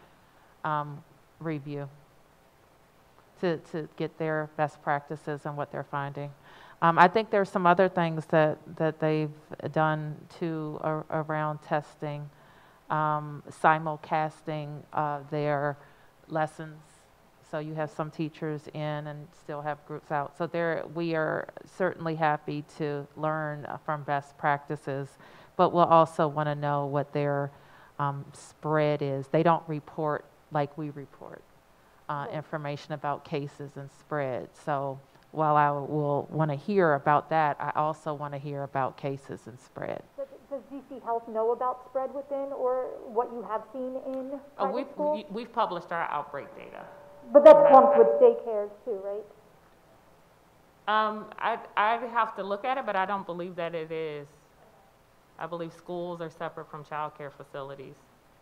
um, review to, to get their best practices and what they're finding. Um, I think there's some other things that, that they've done too ar around testing, um, simulcasting uh, their lessons. So you have some teachers in and still have groups out. So there, we are certainly happy to learn uh, from best practices, but we'll also want to know what their um, spread is. They don't report like we report uh, information about cases and spread. So while I will want to hear about that, I also want to hear about cases and spread. Does, does D C Health know about spread within or what you have seen in Uh, private we've, schools? we- we've published our outbreak data. But that's Yeah. lumped with daycares too, right? Um, I'd, I'd have to look at it, but I don't believe that it is. I believe schools are separate from childcare facilities.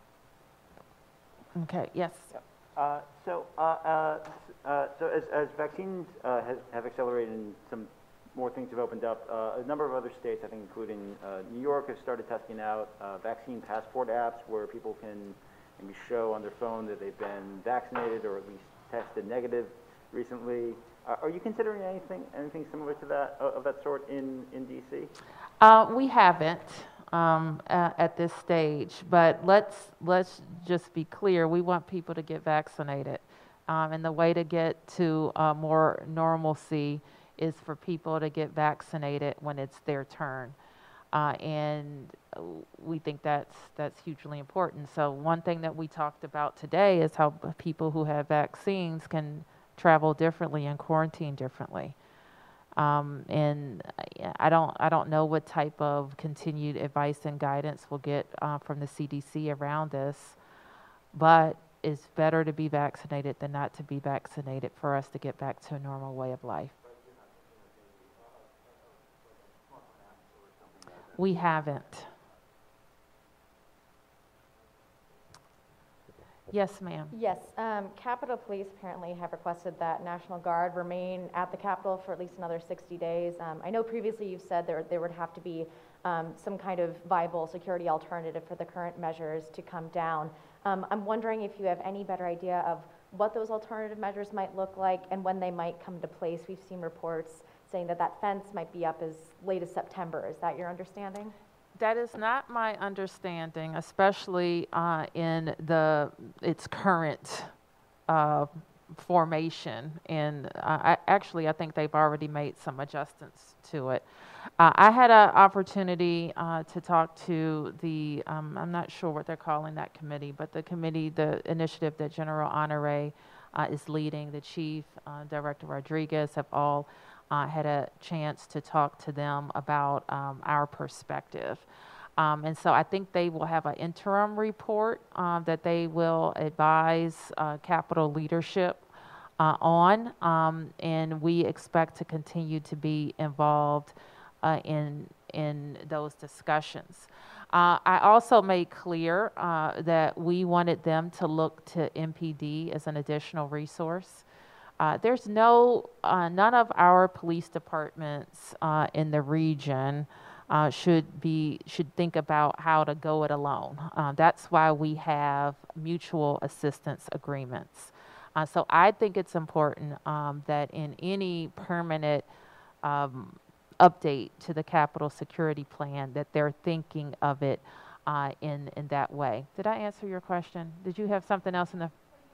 Okay, yes. Uh, So, uh, uh, s- uh, so as, as vaccines uh, has, have accelerated and some more things have opened up, uh, a number of other states, I think including uh, New York, have started testing out uh, vaccine passport apps where people can maybe show on their phone that they've been vaccinated or at least tested negative recently. Uh, Are you considering anything, anything similar to that, uh, of that sort in, in D C? Uh, we haven't um, uh, at this stage, but let's let's just be clear. We want people to get vaccinated, um, and the way to get to uh, more normalcy is for people to get vaccinated when it's their turn, uh, and we think that's that's hugely important. So one thing that we talked about today is how people who have vaccines can travel differently and quarantine differently. Um, and I don't, I don't know what type of continued advice and guidance we'll get uh, from the C D C around this, but it's better to be vaccinated than not to be vaccinated for us to get back to a normal way of life. We haven't. Yes, ma'am. Yes, um, Capitol Police apparently have requested that National Guard remain at the Capitol for at least another sixty days. Um, I know previously you've said there, there would have to be um, some kind of viable security alternative for the current measures to come down. Um, I'm wondering if you have any better idea of what those alternative measures might look like and when they might come to place. We've seen reports saying that that fence might be up as late as September. Is that your understanding? That is not my understanding, especially uh, in the its current uh, formation. And uh, I, actually, I think they've already made some adjustments to it. Uh, I had an opportunity uh, to talk to the, um, I'm not sure what they're calling that committee, but the committee, the initiative that General Honore uh, is leading, the chief, uh, Director Rodriguez, have all Uh, had a chance to talk to them about um, our perspective. Um, and so I think they will have an interim report uh, that they will advise uh, Capitol leadership uh, on. Um, and we expect to continue to be involved uh, in, in those discussions. Uh, I also made clear uh, that we wanted them to look to M P D as an additional resource. Uh, there's no, uh, none of our police departments uh, in the region uh, should be, should think about how to go it alone. Uh, that's why we have mutual assistance agreements. Uh, so I think it's important um, that in any permanent um, update to the Capitol Security Plan that they're thinking of it uh, in, in that way. Did I answer your question? Did you have something else in the?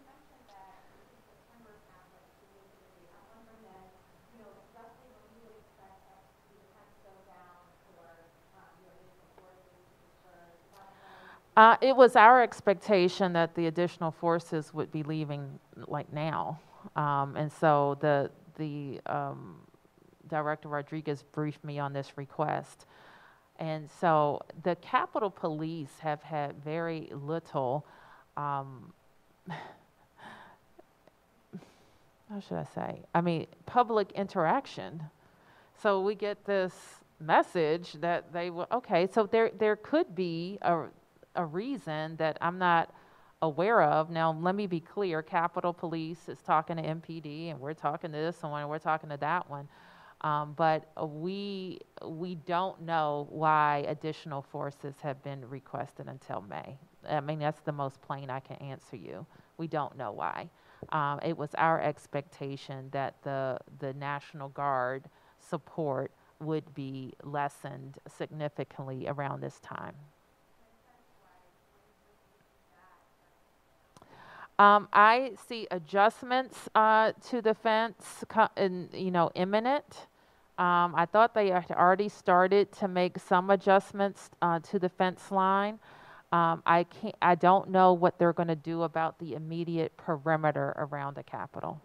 Uh, it was our expectation that the additional forces would be leaving like now. Um, and so the, the um, Director Rodriguez briefed me on this request. And so the Capitol Police have had very little, um, how should I say? I mean, public interaction. So we get this message that they will, okay, so there, there could be a, a reason that I'm not aware of. Now, let me be clear, Capitol Police is talking to M P D, and we're talking to this one, and we're talking to that one. Um, but uh, we, we don't know why additional forces have been requested until May. I mean, that's the most plain I can answer you. We don't know why. Um, it was our expectation that the, the National Guard support would be lessened significantly around this time. Um, I see adjustments uh, to the fence, co- in, you know, imminent. Um, I thought they had already started to make some adjustments uh, to the fence line. Um, I can't, I don't know what they're going to do about the immediate perimeter around the Capitol.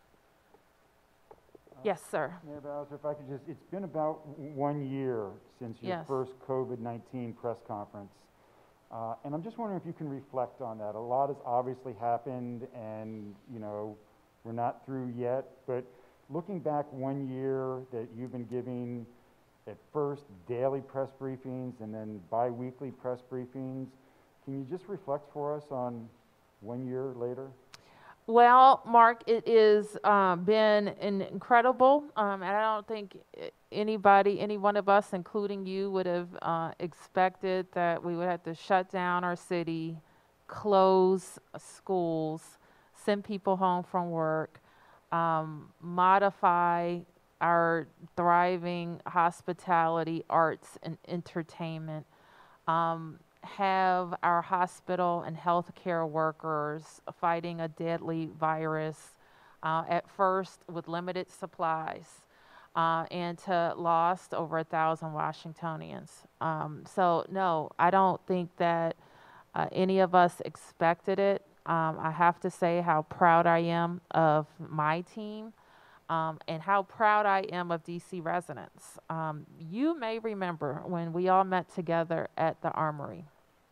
Yes, sir. Mayor Bowser, if I could just, it's been about w- one year since your Yes. first COVID nineteen press conference. Uh, and I'm just wondering if you can reflect on that. A lot has obviously happened and, you know, we're not through yet, but looking back one year that you've been giving at first daily press briefings and then bi-weekly press briefings, can you just reflect for us on one year later? Well, Mark, it has um, been an incredible, um, and I don't think i- anybody, any one of us, including you, would have uh, expected that we would have to shut down our city, close uh, schools, send people home from work, um, modify our thriving hospitality, arts, and entertainment. Um, have our hospital and healthcare workers fighting a deadly virus, uh, at first with limited supplies, uh, and to lost over a thousand Washingtonians. Um, so no, I don't think that uh, any of us expected it. Um, I have to say how proud I am of my team. Um, and how proud I am of D C residents. Um, you may remember when we all met together at the Armory.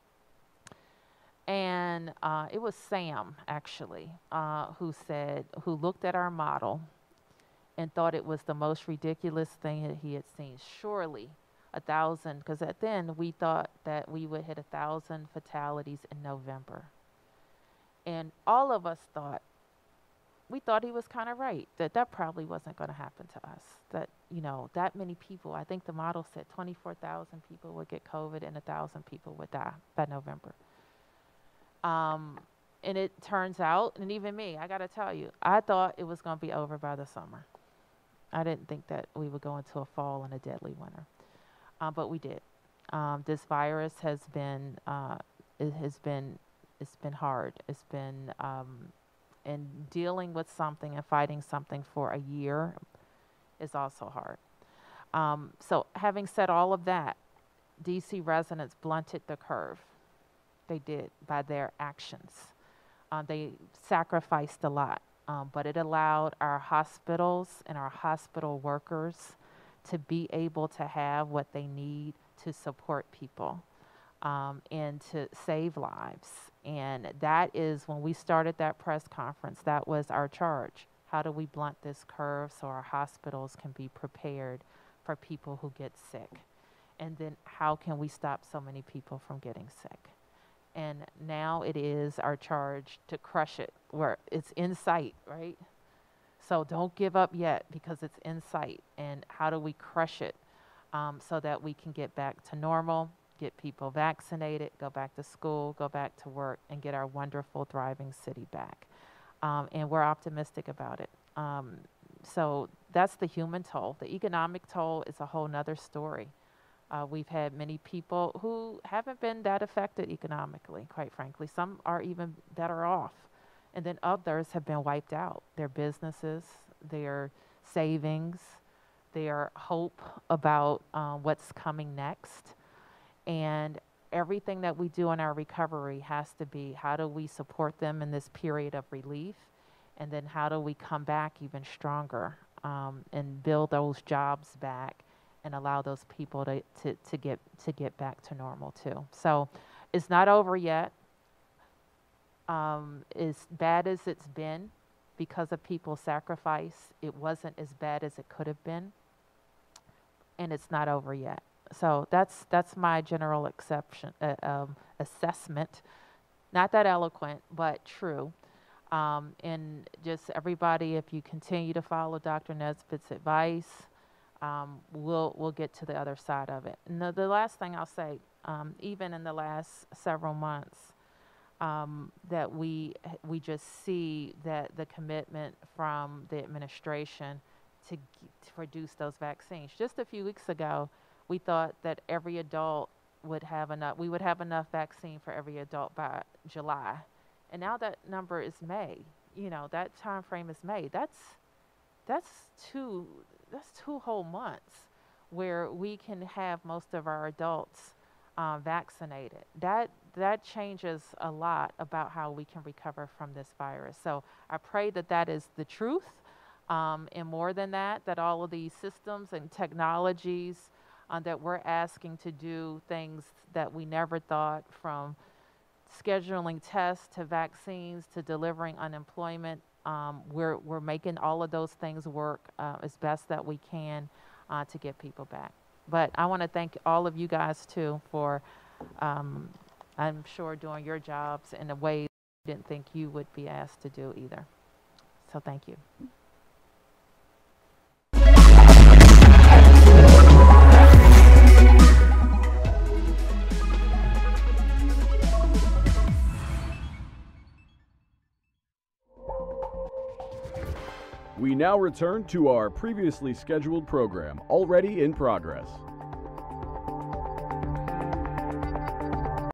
And uh, it was Sam, actually, uh, who said, who looked at our model and thought it was the most ridiculous thing that he had seen. Surely a thousand, because at then we thought that we would hit a thousand fatalities in November. And all of us thought, we thought he was kind of right, that that probably wasn't going to happen to us. That, you know, that many people, I think the model said twenty-four thousand people would get COVID and one thousand people would die by November. Um, and it turns out, and even me, I got to tell you, I thought it was going to be over by the summer. I didn't think that we would go into a fall and a deadly winter. Uh, but we did. Um, this virus has been, uh, it has been, it's been hard. It's been, um, and dealing with something and fighting something for a year is also hard. Um, so having said all of that, D C residents blunted the curve. They did by their actions. Uh, they sacrificed a lot, um, but it allowed our hospitals and our hospital workers to be able to have what they need to support people, um, and to save lives. And that is when we started that press conference, that was our charge. How do we blunt this curve so our hospitals can be prepared for people who get sick? And then how can we stop so many people from getting sick? And now it is our charge to crush it where it's in sight, right? So don't give up yet because it's in sight. And how do we crush it um, so that we can get back to normal, get people vaccinated, go back to school, go back to work, and get our wonderful, thriving city back. Um, and we're optimistic about it. Um, so that's the human toll. The economic toll is a whole nother story. Uh, we've had many people who haven't been that affected economically, quite frankly. Some are even better off. And then others have been wiped out. Their businesses, their savings, their hope about uh, what's coming next. And everything that we do in our recovery has to be, how do we support them in this period of relief? And then how do we come back even stronger um, and build those jobs back and allow those people to, to, to, get, to get back to normal too. So it's not over yet. Um, as bad as it's been because of people's sacrifice, it wasn't as bad as it could have been. And it's not over yet. So that's that's my general exception, uh, um, assessment. Not that eloquent, but true. Um, and just everybody, if you continue to follow Doctor Nesbitt's advice, um, we'll we'll get to the other side of it. And the, the last thing I'll say, um, even in the last several months, um, that we we just see that the commitment from the administration to, to produce those vaccines. Just a few weeks ago, we thought that every adult would have enough, we would have enough vaccine for every adult by July. And now that number is May. You know, that time frame is May. That's, that's two, that's two whole months where we can have most of our adults uh, vaccinated. That that changes a lot about how we can recover from this virus. So I pray that that is the truth, um, and more than that, that all of these systems and technologies uh, that we're asking to do things that we never thought, from scheduling tests to vaccines to delivering unemployment, um, we're, we're making all of those things work uh, as best that we can uh, to get people back. But I want to thank all of you guys too for, um, I'm sure, doing your jobs in a way you didn't think you would be asked to do either. So thank you. We now return to our previously scheduled program, already in progress.